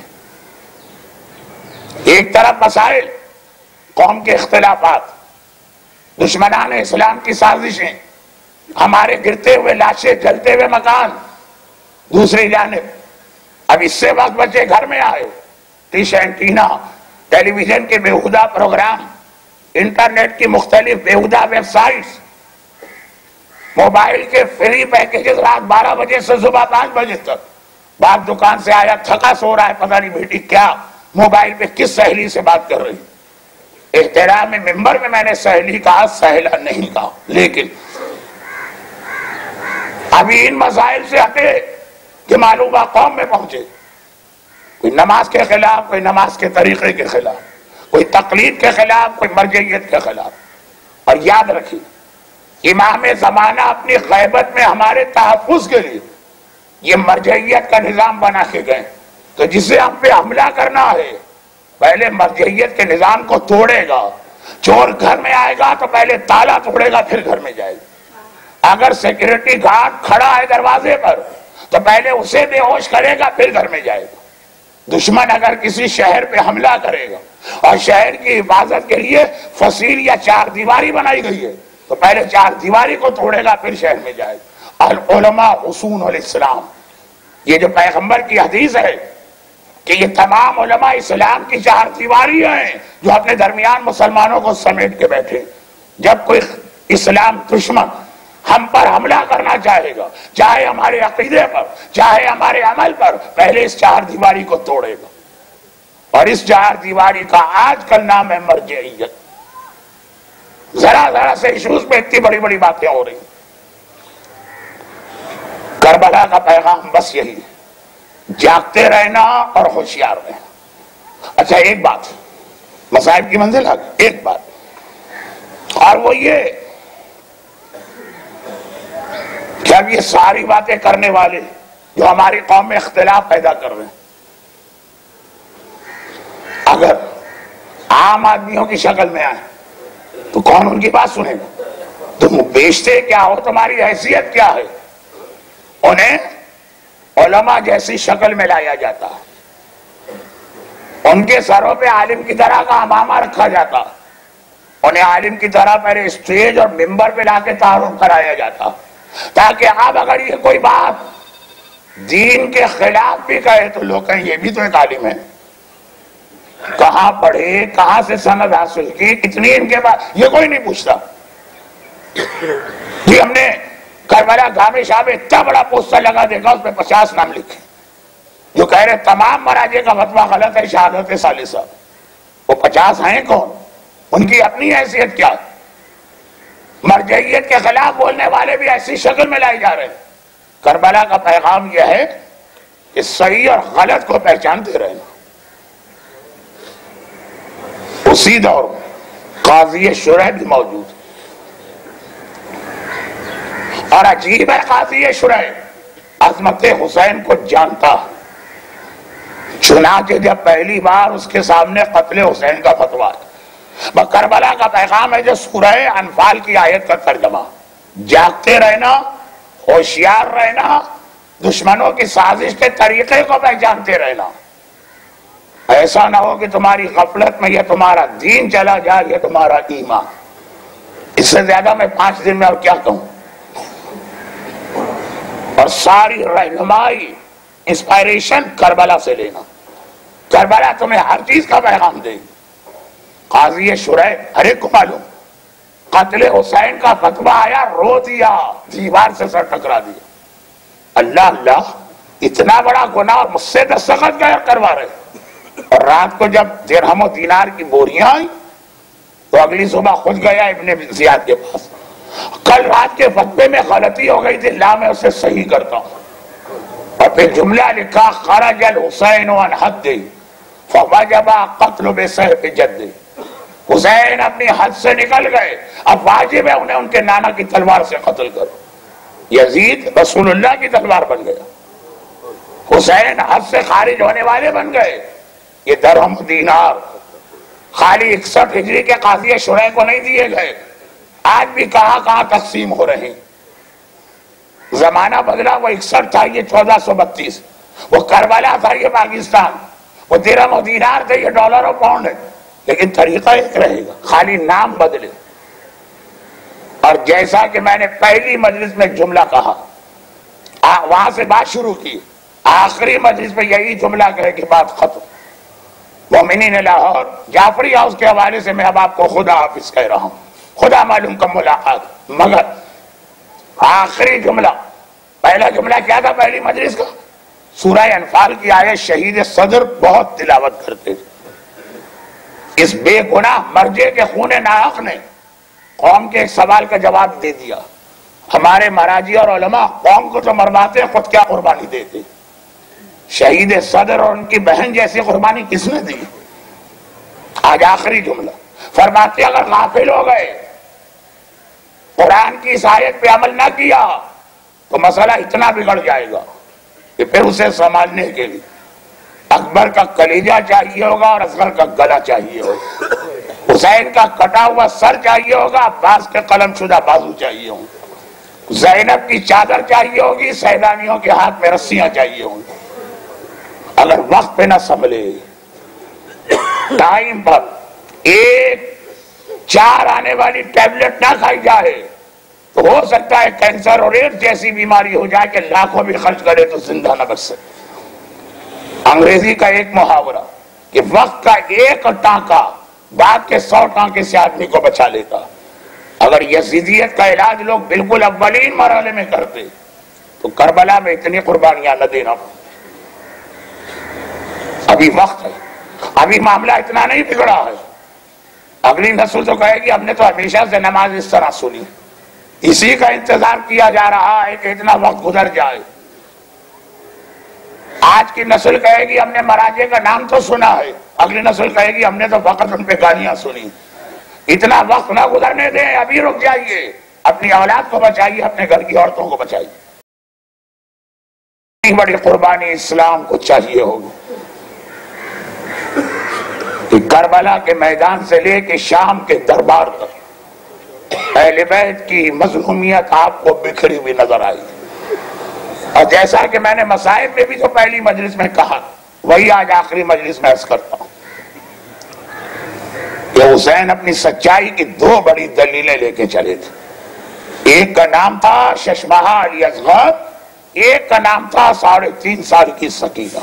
ایک طرف مسائل، قوم کے اختلافات، دشمنان اسلام کی سازشیں، ہمارے گرتے ہوئے لاشیں، جلتے ہوئے مکان. دوسری جانب اب اس سے وقت بچے گھر میں آئے، ڈش اینٹینا، ٹیلی ویژن کے بےہودہ پروگرام، انٹرنیٹ کی مختلف بےہودہ ویب سائٹس، موبائل کے فری پیکیجز رات 12 بجے سے صبح 5 بجے تک. باپ دکان سے آیا تھکا سو رہا ہے، پتہ نہیں بیٹی کیا موبائل پہ کس سہیلی سے بات کر رہی. احترام ممبر میں نے سہیلی کہا، سہیلا نہیں کہا. لیکن ابھی ان مسائل سے ہٹے کہ معلومہ قوم میں پہنچے. کوئی نماز کے خلاف، کوئی نماز کے طریقے کے خلاف، کوئی تقلید کے خلاف، کوئی مرجعیت کے خلاف. اور یاد رکھیے امام زمانہ اپنی غیبت میں ہمارے تحفظ کے لیے یہ مرجعیت کا نظام بنا کے گئے. تو جسے ہم پہ حملہ کرنا ہے پہلے مرجعیت کے نظام کو توڑے گا. چور گھر میں آئے گا تو پہلے تالا توڑے گا پھر گھر میں جائے گا. اگر سیکورٹی گارڈ کھڑا ہے دروازے پر تو پہلے اسے بے ہوش کرے گا پھر گھر میں جائے گا. دشمن اگر کسی شہر پہ حملہ کرے گا اور شہر کی حفاظت کے لیے فصیل یا 4 دیواری بنائی گئی ہے تو پہلے 4 دیواری کو توڑے گا پھر شہر میں جائے گا. العلماء حصون الاسلام، یہ جو پیغمبر کی حدیث ہے کہ یہ تمام علماء اسلام کی 4 دیواریاں ہیں جو اپنے درمیان مسلمانوں کو سمیٹ کے بیٹھے. جب کوئی اسلام دشمن ہم پر حملہ کرنا چاہے گا، چاہے ہمارے عقیدے پر، چاہے ہمارے عمل پر، پہلے اس 4 دیواری کو توڑے گا. اور اس 4 دیواری کا آج کل نام ہے مرجعیت. ذرا سے ایشوز پہ اتنی بڑی بڑی باتیں ہو رہی. کربلا کا پیغام بس یہی ہے، جاگتے رہنا اور ہوشیار رہنا. اچھا ایک بات، مصائب کی منزل آ گئی. ایک بات اور وہ یہ کہ اب یہ ساری باتیں کرنے والے جو ہماری قوم میں اختلاف پیدا کر رہے ہیں اگر عام آدمیوں کی شکل میں آئے تو کون ان کی بات سنے گا؟ تم بیچتے کیا ہو؟ تمہاری حیثیت کیا ہے؟ انہیں علماء جیسی شکل میں لایا جاتا ہے، ان کے سروں پہ عالم کی طرح کا امامہ رکھا جاتا، انہیں عالم کی طرح پہلے اسٹیج اور ممبر پہ لا کے تعارف کرایا جاتا تاکہ اب اگر یہ کوئی بات دین کے خلاف بھی کہے تو لوگ کہیں یہ بھی تو ایک عالم ہے. کہاں پڑھے، کہاں سے سند حاصل کی، کتنی ان کے بعد، یہ کوئی نہیں پوچھتا. جی ہم نے کربلا گاہ شاہ میں اتنا بڑا پوسٹر لگا دیکھا، اس پہ 50 نام لکھے جو کہہ رہے تمام مراجع کا فتویٰ غلط ہے شہادت ثالثہ. وہ 50 ہیں کون؟ ان کی اپنی حیثیت کیا؟ مرجعیت کے خلاف بولنے والے بھی ایسی شکل میں لائے جا رہے ہیں. کربلا کا پیغام یہ ہے کہ صحیح اور غلط کو پہچانتے رہنا. اسی دور میں قاضی شرح بھی موجود اور عجیب ہے، قاضی شرح عظمت حسین کو جانتا. چنانچہ جب پہلی بار اس کے سامنے قتل حسین کا فتویٰ، کربلا کا پیغام ہے جو سورہ انفال کی آیت کا ترجمہ، جاگتے رہنا، ہوشیار رہنا، دشمنوں کی سازش کے طریقے کو پہچانتے رہنا. ایسا نہ ہو کہ تمہاری غفلت میں یہ تمہارا دین چلا جائے، یہ تمہارا ایمان. اس سے زیادہ میں 5 دن میں اور کیا کہوں. اور ساری رہنمائی، انسپائریشن کربلا سے لینا. کربلا تمہیں ہر چیز کا پیغام دے گی. قاضی شرح ہر ایک کو معلوم، قتل حسین کا فتویٰ آیا، رو دیا، دیوار سے سر ٹکرا دیا. اللہ اللہ، اتنا بڑا گناہ اور مجھ سے دستخط کروا رہے. اور رات کو جب درہم و دینار کی بوریاں آئی تو اگلی صبح خود گیا ابن زیاد کے پاس. کل رات کے فتوے میں غلطی ہو گئی تھی، لا میں اسے صحیح کرتا ہوں. اور پھر جملہ لکھا خرج الحسین عن حدہ فوجب قتل بسیف جدہ. حسین اپنی حد سے نکل گئے، اب واجب ہے انہیں ان کے نانا کی تلوار سے قتل کرو. یزید رسول اللہ کی تلوار بن گیا، حسین حد سے خارج ہونے والے بن گئے. یہ درہم دینار خالی 61 ہجری کے قاضی شرح کو نہیں دیے گئے، آج بھی کہاں کہاں تقسیم ہو رہے ہیں. زمانہ بدلا، وہ 61 تھا، یہ 1432. وہ کربلا تھا، یہ پاکستان. وہ درہم و دینار تھے، یہ ڈالر و پاؤنڈ ہے. لیکن طریقہ ایک رہے گا، خالی نام بدلے. اور جیسا کہ میں نے پہلی مجلس میں جملہ کہا، وہاں سے بات شروع کی، آخری مجلس میں یہی جملہ کہے کہ بات ختم. مومنین لاہور جعفری ہاؤس کے حوالے سے میں اب آپ کو خدا حافظ کہہ رہا ہوں، خدا معلوم کب ملاقات. مگر آخری جملہ، پہلا جملہ کیا تھا پہلی مجلس کا؟ سورہ انفال کی آیت شہید صدر بہت تلاوت کرتے تھے. اس بے گناہ مرجے کے خون ناحق نے قوم کے ایک سوال کا جواب دے دیا. ہمارے مراجی اور علماء قوم کو تو مرواتے، خود کیا قربانی دیتے؟ شہید صدر اور ان کی بہن جیسی قربانی کس نے دی؟ آج آخری جملہ فرماتے اگر غافل ہو گئے، قرآن کی اس آیت پہ عمل نہ کیا تو مسئلہ اتنا بگڑ جائے گا کہ پھر اسے سنبھالنے کے لیے اکبر کا کلیجہ چاہیے ہوگا اور اصغر کا گلا چاہیے ہوگا، حسین کا کٹا ہوا سر چاہیے ہوگا، عباس کے قلم شدہ بازو چاہیے ہوں، زینب کی چادر چاہیے ہوگی، سیدانیوں کے ہاتھ میں رسیاں چاہیے ہوں. اگر وقت پہ نہ سنبھلے، ٹائم پر ایک 4 آنے والی ٹیبلٹ نہ کھائی جائے تو ہو سکتا ہے کینسر اور ایڈز جیسی بیماری ہو جائے کہ لاکھوں بھی خرچ کرے تو زندہ نہ بچ سکے. انگریزی کا ایک محاورہ کہ وقت کا ایک ٹانکا بعد کے 100 ٹانکے سے آدمی کو بچا لیتا. اگر یزیدیت کا علاج لوگ بالکل اولین مرحلے میں کرتے تو کربلا میں اتنی قربانیاں نہ دینا. ابھی وقت ہے، ابھی معاملہ اتنا نہیں بگڑا ہے. اگلی نسل تو کہے گی ہم نے تو ہمیشہ سے نماز اس طرح سنی، اسی کا انتظار کیا جا رہا ہے کہ اتنا وقت گزر جائے. آج کی نسل کہے گی ہم نے مراجے کا نام تو سنا ہے، اگلی نسل کہے گی ہم نے تو فقط ان پہ گالیاں سنی. اتنا وقت نہ گزرنے دیں، ابھی رک جائیے، اپنی اولاد کو بچائیے، اپنے گھر کی عورتوں کو بچائیے. بڑی قربانی اسلام کو چاہیے ہوگی کہ کربلا کے میدان سے لے کے شام کے دربار تک اہل بیت کی مظلومیت آپ کو بکھری ہوئی نظر آئی. اور جیسا کہ میں نے مصائب میں بھی تو پہلی مجلس میں کہا، وہی آج آخری مجلس میں عرض کرتا ہوں کہ حسین اپنی سچائی کی 2 بڑی دلیلیں لے کے چلے تھے. ایک کا نام تھا ششمہا علی اصغر، ایک کا نام تھا 3.5 سال کی سکینہ.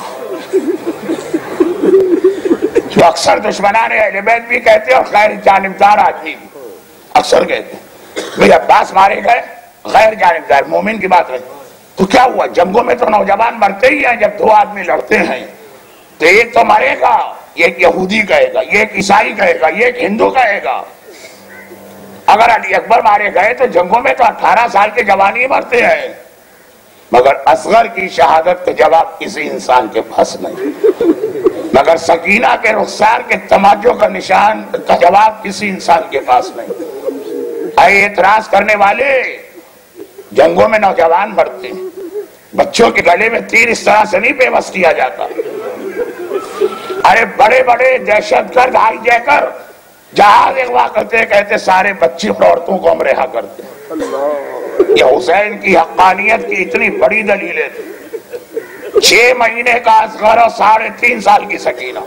جو اکثر دشمنان اہل بیت بھی کہتے اور غیر جانبدار آدمی بھی اکثر کہتے بھئی عباس مارے گئے، غیر جانبدار، مومن کی بات رہی تو کیا ہوا؟ جنگوں میں تو نوجوان مرتے ہی ہیں. جب 2 آدمی لڑتے ہیں تو ایک تو مرے گا، ایک یہودی کہے گا، یہ ایک عیسائی کہے گا، یہ ایک ہندو کہے گا. اگر علی اکبر مارے گئے تو جنگوں میں تو 18 سال کے جوان ہی مرتے ہیں، مگر اصغر کی شہادت کا جواب کسی انسان کے پاس نہیں، مگر سکینہ کے رخسار کے تماچوں کا نشان کا جواب کسی انسان کے پاس نہیں. اے اعتراض کرنے والے، جنگوں میں نوجوان مرتے ہیں، بچوں کے گلے میں تیر اس طرح سے نہیں پیوست کیا جاتا. ارے بڑے بڑے دہشت گرد ہائی جیکر جہاز اغوا کرتے کہتے سارے بچے اور عورتوں کو ہم رہا کرتے. یہ حسین کی حقانیت کی اتنی بڑی دلیلیں تھی. 6 مہینے کا اصغر اور 3.5 سال کی سکینہ.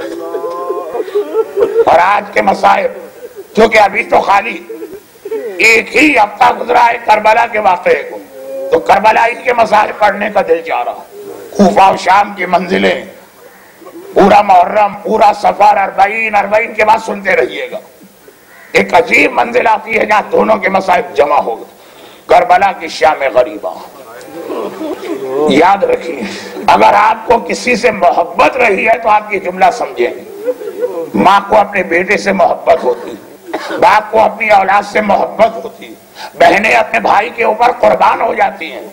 اور آج کے مصائب جو کہ ابھی تو خالی ایک ہی ہفتہ گزرا ہے کربلا کے واقعے کو، تو کربلائی کے مسائل پڑھنے کا دل چاہ رہا. کوفہ و شام کی منزلیں، پورا محرم، پورا سفر، 40 کے بعد سنتے رہیے گا. ایک عجیب منزل آتی ہے جہاں دونوں کے مسائل جمع ہو گئے. کربلا کی شام غریبہ. یاد رکھیے، اگر آپ کو کسی سے محبت رہی ہے تو آپ یہ جملہ سمجھیں. ماں کو اپنے بیٹے سے محبت ہوتی، باپ کو اپنی اولاد سے محبت ہوتی ہے، بہنیں اپنے بھائی کے اوپر قربان ہو جاتی ہیں،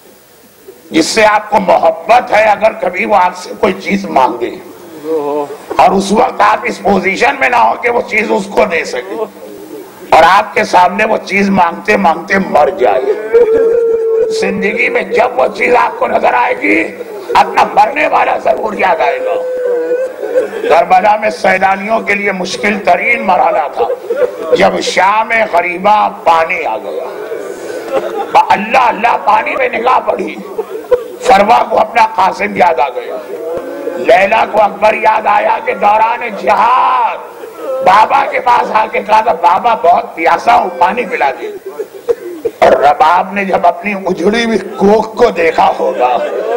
جس سے آپ کو محبت ہے اگر کبھی وہ آپ سے کوئی چیز مانگے اور اس وقت آپ اس پوزیشن میں نہ ہو کہ وہ چیز اس کو دے سکے اور آپ کے سامنے وہ چیز مانگتے مانگتے مر جائے۔ زندگی میں جب وہ چیز آپ کو نظر آئے گی اپنا مرنے والا ضرور یاد آئے گا۔ کربلا میں سیلانیوں کے لیے مشکل ترین مرحلہ تھا جب شام غریبہ پانی آ گیا، اللہ اللہ پانی میں نگاہ پڑی، فروا کو اپنا قاسم یاد آ گیا، لیلا کو اکبر یاد آیا کہ دوران جہاد بابا کے پاس آ کے کہا تھا بابا بہت پیاسا ہوں پانی پلا دے، اور رباب نے جب اپنی اجڑی ہوئی کوکھ کو دیکھا ہوگا،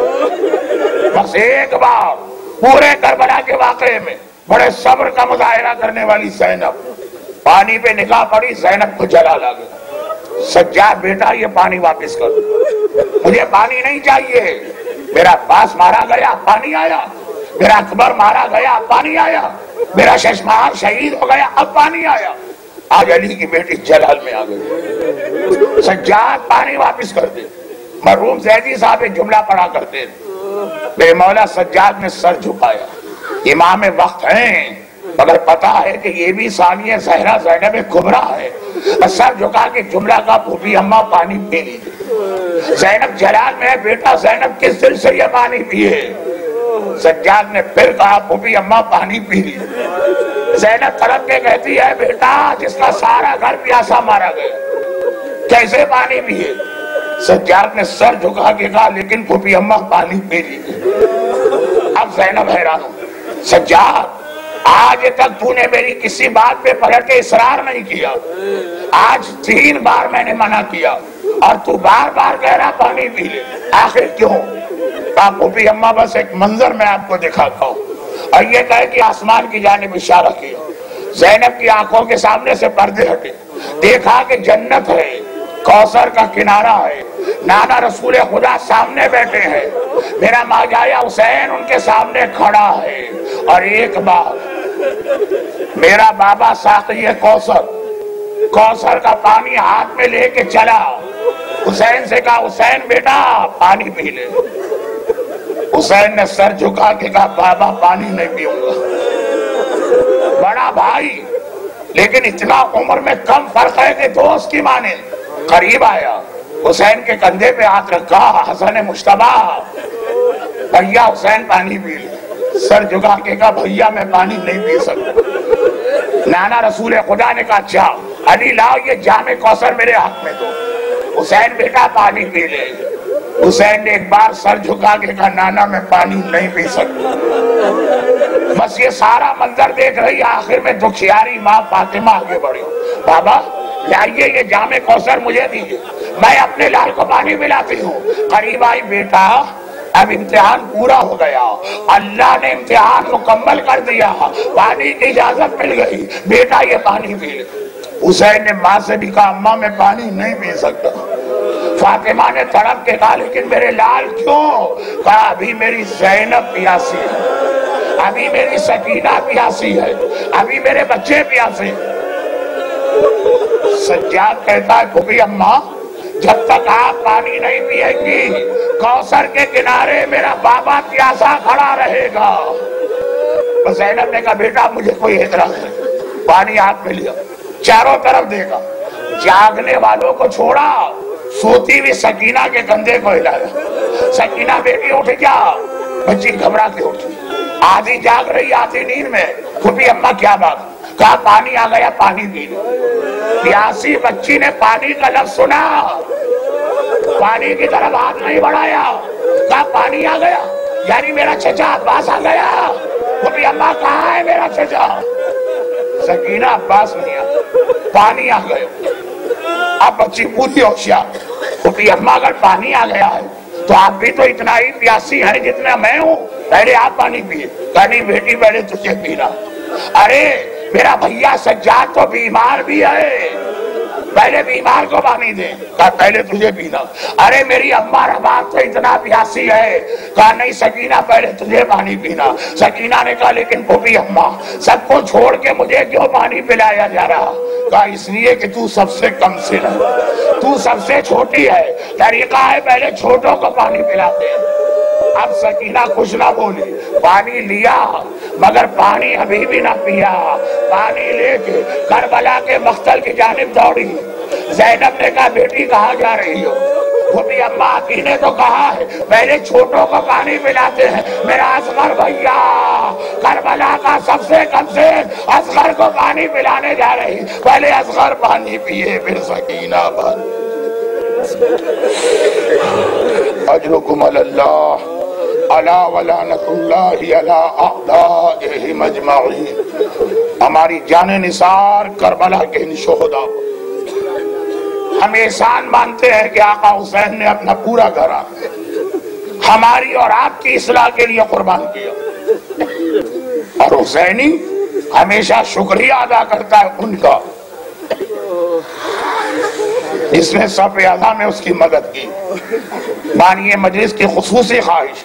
بس ایک بار پورے کربلا کے واقعے میں بڑے صبر کا مظاہرہ کرنے والی زینب، پانی پہ نگاہ پڑی، زینب کو جلال آ گیا، سجاد بیٹا یہ پانی واپس کر دو، مجھے پانی نہیں چاہیے، میرا عباس مارا گیا پانی آیا، میرا اکبر مارا گیا پانی آیا، میرا ششمار شہید ہو گیا اب پانی آیا، آج علی کی بیٹی جلال میں آ گئی، سجاد پانی واپس کر دے۔ مرحوم زیدی صاحب ایک جملہ پڑھا کرتے تھے، بے مولا سجاد نے سر جھکایا، امام وقت ہیں مگر پتا ہے کہ یہ بھی ثانیہ زہرا زینب کبریٰ ہے، سر جھکا کے جملہ کا پھوپھی اماں پانی پی لیجیے، زینب جلال میں ہے بیٹا زینب کس دل سے یہ پانی پیے، سجاد نے پھر کہا پھوپھی اماں پانی پی لیجیے، زینب تڑپ کے کہتی ہے بیٹا جس کا سارا گھر پیاسا مارا گیا کیسے پانی پیے، سجاد نے سر جھکا کے کہا لیکن پھوپھی اماں پانی پی لیجیے۔ اب زینب حیران ہو، سجاد آج تک تو نے میری کسی بات پہ پلٹ کے اصرار نہیں کیا، آج 3 بار میں نے منع کیا اور تو بار بار کہہ رہا پانی پی لے، آخر کیوں؟ کہا پھوپھی اماں بس ایک منظر میں آپ کو دکھاتا ہوں، اور یہ کہے کہ آسمان کی جانب اشارہ کیا، زینب کی آنکھوں کے سامنے سے پردے ہٹے، دیکھا کہ جنت ہے، کوثر کا کنارہ ہے، نانا رسول خدا سامنے بیٹھے ہیں، میرا ماجایا حسین ان کے سامنے کھڑا ہے، اور ایک بار میرا بابا ساقی کوثر کا پانی ہاتھ میں لے کے چلا، حسین سے کہا حسین بیٹا پانی پی لے، حسین نے سر جھکا کے کہا بابا پانی نہیں پیوں گا، بڑا بھائی لیکن اتنا عمر میں کم فرق ہے کہ دوست کی مانے، قریب آیا، حسین کے کندھے پہ ہاتھ رکھا، حسن مشتبہ بھیا حسین پانی پی لے، سر جھکا کے کہا بھیا میں پانی نہیں پی سکتا، نانا رسول خدا نے کہا اچھا علی لاؤ یہ جام کوثر میرے حق میں دو، حسین بیٹا پانی پی لے، حسین نے ایک بار سر جھکا کے کہا نانا میں پانی نہیں پی سکتا، بس یہ سارا منظر دیکھ رہی، آخر میں دکھیاری ماں فاطمہ آگے بڑھی، بابا لائیے یہ جام کوثر مجھے دیجیے، میں اپنے لال کو پانی پلاتی ہوں، قریب آئی بیٹا اب امتحان پورا ہو گیا، اللہ نے امتحان مکمل کر دیا، پانی کی اجازت مل گئی، بیٹا یہ پانی پی لے، حسین نے ماں سے بھی کہا اماں میں پانی نہیں پی سکتا، فاطمہ نے تڑپ کے کہا لیکن میرے لال کیوں؟ کہا ابھی میری زینب پیاسی ہے، ابھی میری سکینہ پیاسی ہے، ابھی میرے بچے پیاسے ہیں۔ سجاد کہتا ہے پھوپھی اماں جب تک آپ پانی نہیں پیئیں گی کوثر کے کنارے میرا بابا پیاسا کھڑا رہے گا، زینب نے کہا بیٹا مجھے کوئی اعتراض نہیں، پانی ہاتھ میں لیا، چاروں طرف دیکھا، جاگنے والوں کو چھوڑا، سوتی ہوئی سکینہ کے کندھے کو ہلایا، سکینہ بیٹی اٹھ جا، بچی گھبرا کے اٹھی، آدھی جاگ رہی آدھی نیند میں، پھوپھی اماں کیا بات؟ کہا پانی آ گیا پانی پی لو، پیاسی بچی نے پانی کا لفظ سنا، پانی کی طرف ہاتھ نہیں بڑھایا، کہا پانی آ گیا یعنی میرا چچا عباس آ گیا، پھوپھی اماں کہاں ہے میرا چچا؟ سکینہ عباس نہیں آیا، پانی آ گیا، اب بچی پوری ہوشیار، پھوپھی اماں اگر پانی آ گیا ہے تو آپ بھی تو اتنا ہی پیاسی ہیں جتنا میں ہوں، پہلے آپ پانی پیئے، کہنی بیٹی پہلے تجھے پینا، ارے میرا بھیا سجاد تو بیمار بھی ہے، پہلے بیمار کو پانی دیں، کہا پہلے تجھے پینا۔ ارے میری اماں رباب تو اتنا پیاسی ہے، کہا نہیں سکینہ پہلے تجھے پانی پینا۔ سکینہ نے کہا لیکن پھوپھی اماں سب کو چھوڑ کے مجھے کیوں پانی پلایا جا رہا؟ کہا اس لیے کہ تو سب سے کم سن ہے، تو سب سے چھوٹی ہے، طریقہ ہے پہلے چھوٹوں کو پانی پلاتے ہیں۔ اب سکینہ کچھ نہ بولی، پانی لیا مگر پانی ابھی بھی نہ پیا۔ پانی لے کے کربلا کے مقتل کی جانب دوڑی۔ زینب نے کہا بیٹی کہاں جا رہی ہو؟ خودی اماں کی نے تو کہا ہے پہلے چھوٹوں کو پانی پلاتے ہیں، میرا اصغر بھیا کربلا کا سب سے کم سے اصغر کو پانی پلانے جا رہی، پہلے اصغر پانی پیے پھر سکینہ پانی۔ اجرکم اللہ الا ولعنۃ اللہ علی اعدائہ مجمعین۔ ہماری جان نثار کربلا کے ان شہداء، ہم احسان مانتے ہیں کہ آقا حسین نے اپنا پورا گھر ہماری اور آپ کی اصلاح کے لیے قربان کیا، اور حسینی ہمیشہ شکریہ ادا کرتا ہے ان کا جس نے صف اعلیٰ میں اس کی مدد کی۔ بانی مجلس کی خصوصی خواہش،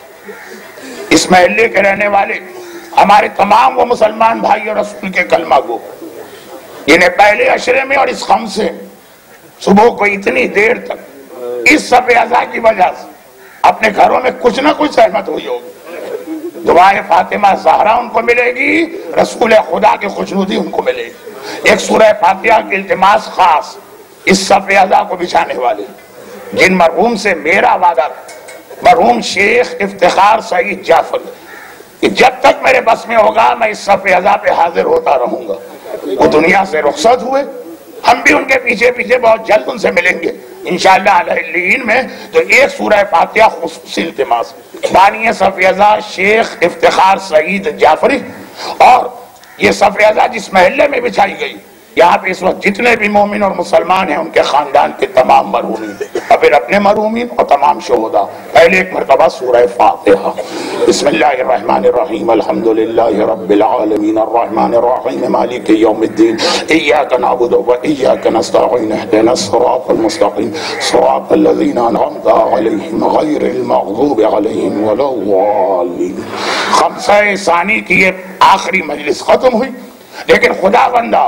اس محلے کے رہنے والے ہمارے تمام وہ مسلمان بھائی اور رسول کے کلمہ گو جنہیں پہلے عشرے میں اور اس غم سے صبح کو اتنی دیر تک اس صف اعلیٰ کی وجہ سے اپنے گھروں میں کچھ نہ کچھ سہمت ہوئی ہوگی، دعائے فاطمہ زہرا ان کو ملے گی، رسول خدا کی خوشنودی ان کو ملے گی۔ ایک سورہ فاتحہ کی التماس خاص اس صف اعلیٰ کو بچھانے والے جن مرحوم سے میرا وعدہ مرحوم شیخ افتخار سعید جعفر کہ جب تک میرے بس میں ہوگا میں اس صف اعلیٰ پہ حاضر ہوتا رہوں گا، وہ دنیا سے رخصت ہوئے، ہم بھی ان کے پیچھے پیچھے بہت جلد ان سے ملیں گے انشاءاللہ علیہ میں۔ تو ایک سورہ فاتحہ خصوصی التماس بانی صف اعلیٰ شیخ افتخار سعید جعفری، اور یہ صف اعلیٰ جس محلے میں بچھائی گئی یہاں پہ اس وقت جتنے بھی مومن اور مسلمان ہیں ان کے خاندان کے تمام مرحومین اور پھر اپنے مرحومین اور تمام شہداء۔ پہلے ایک مرتبہ سورہ فاتحہ۔ بسم اللہ الرحمن الرحیم الحمدللہ رب العالمین الرحمن الرحیم مالک یوم الدین ایاک نعبد و ایاک نستعین اہدنا الصراط المستقیم صراط الذین انعمت علیہم غیر المغضوب علیہم ولا الضالین۔ خمسہ ثانی کی یہ آخری مجلس ختم ہوئی، لیکن خدا بندہ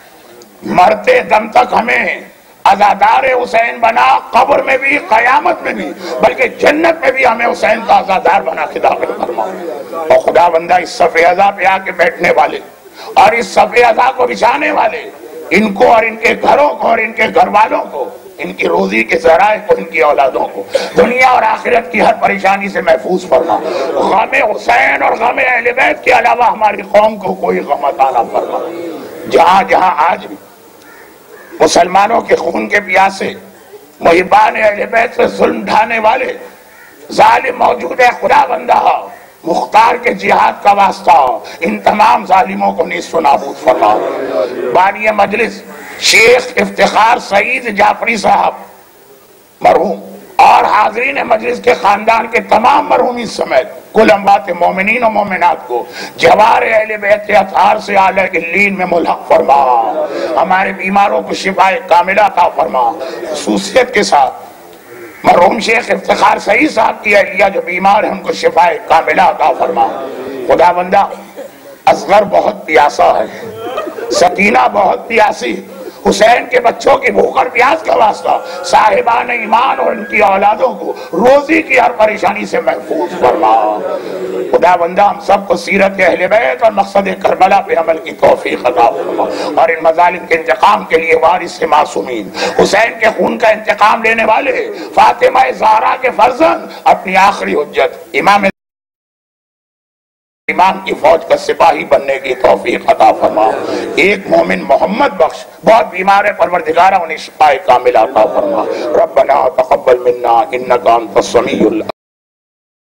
مرتے دم تک ہمیں عزادار حسین بنا، قبر میں بھی قیامت میں بھی بلکہ جنت میں بھی ہمیں حسین کا عزادار بنا کے داخل فرما۔ اور خدا بندہ اس صف اعلیٰ پہ آ کے بیٹھنے والے اور اس صف اعلیٰ کو بچھانے والے ان کو اور ان کے گھروں کو اور ان کے گھر والوں کو، ان کی روزی کے ذرائع کو، ان کی اولادوں کو دنیا اور آخرت کی ہر پریشانی سے محفوظ فرما۔ غم حسین اور غم اہل بیت کے علاوہ ہماری قوم کو کوئی غم عطا نہ فرما۔ جہاں جہاں آج بھی مسلمانوں کے خون کے پیاسے محبان اہل بیت سے ظلم ڈھانے والے ظالم موجود ہے، خدا بندہ مختار کے جہاد کا واسطہ ان تمام ظالموں کو نیست و نابود فرما۔ بانی مجلس شیخ افتخار سعید جعفری صاحب مرحوم اور حاضرین مجلس کے خاندان کے تمام مرحومین سمیت کل اموات مومنین و مومنات کو جوار اہل بیت اطہار سے اعلیٰ علیین میں ملحق فرما۔ ہمارے بیماروں کو شفا کاملہ عطا فرما۔ خصوصیت کے ساتھ مرحوم شیخ افتخار سعید صاحب کی اہلیہ جو بیمار ہیں ان کو شفا کاملہ عطا فرما۔ خدا بندہ اصغر بہت پیاسا ہے، سکینہ بہت پیاسی، حسین کے بچوں کی بھوک اور پیاس کا واسطہ صاحبان ایمان اور ان کی اولادوں کو روزی کی ہر پریشانی سے محفوظ فرما۔ خدا بندہ ہم سب کو سیرت اہل بیت اور مقصد کربلا پہ عمل کی توفیق عطا فرما، اور ان مظالم کے انتقام کے لیے وارث معصومین حسین کے خون کا انتقام لینے والے فاطمہ زہرا کے فرزند اپنی آخری حجت امام کی فوج کا سپاہی بننے کی توفیق عطا فرما۔ ایک مومن محمد بخش بہت بیمار ہے، پروردگارہ انہیں شفا کاملہ عطا فرما۔ ربنا تقبل منا انک انت السمیع العلیم۔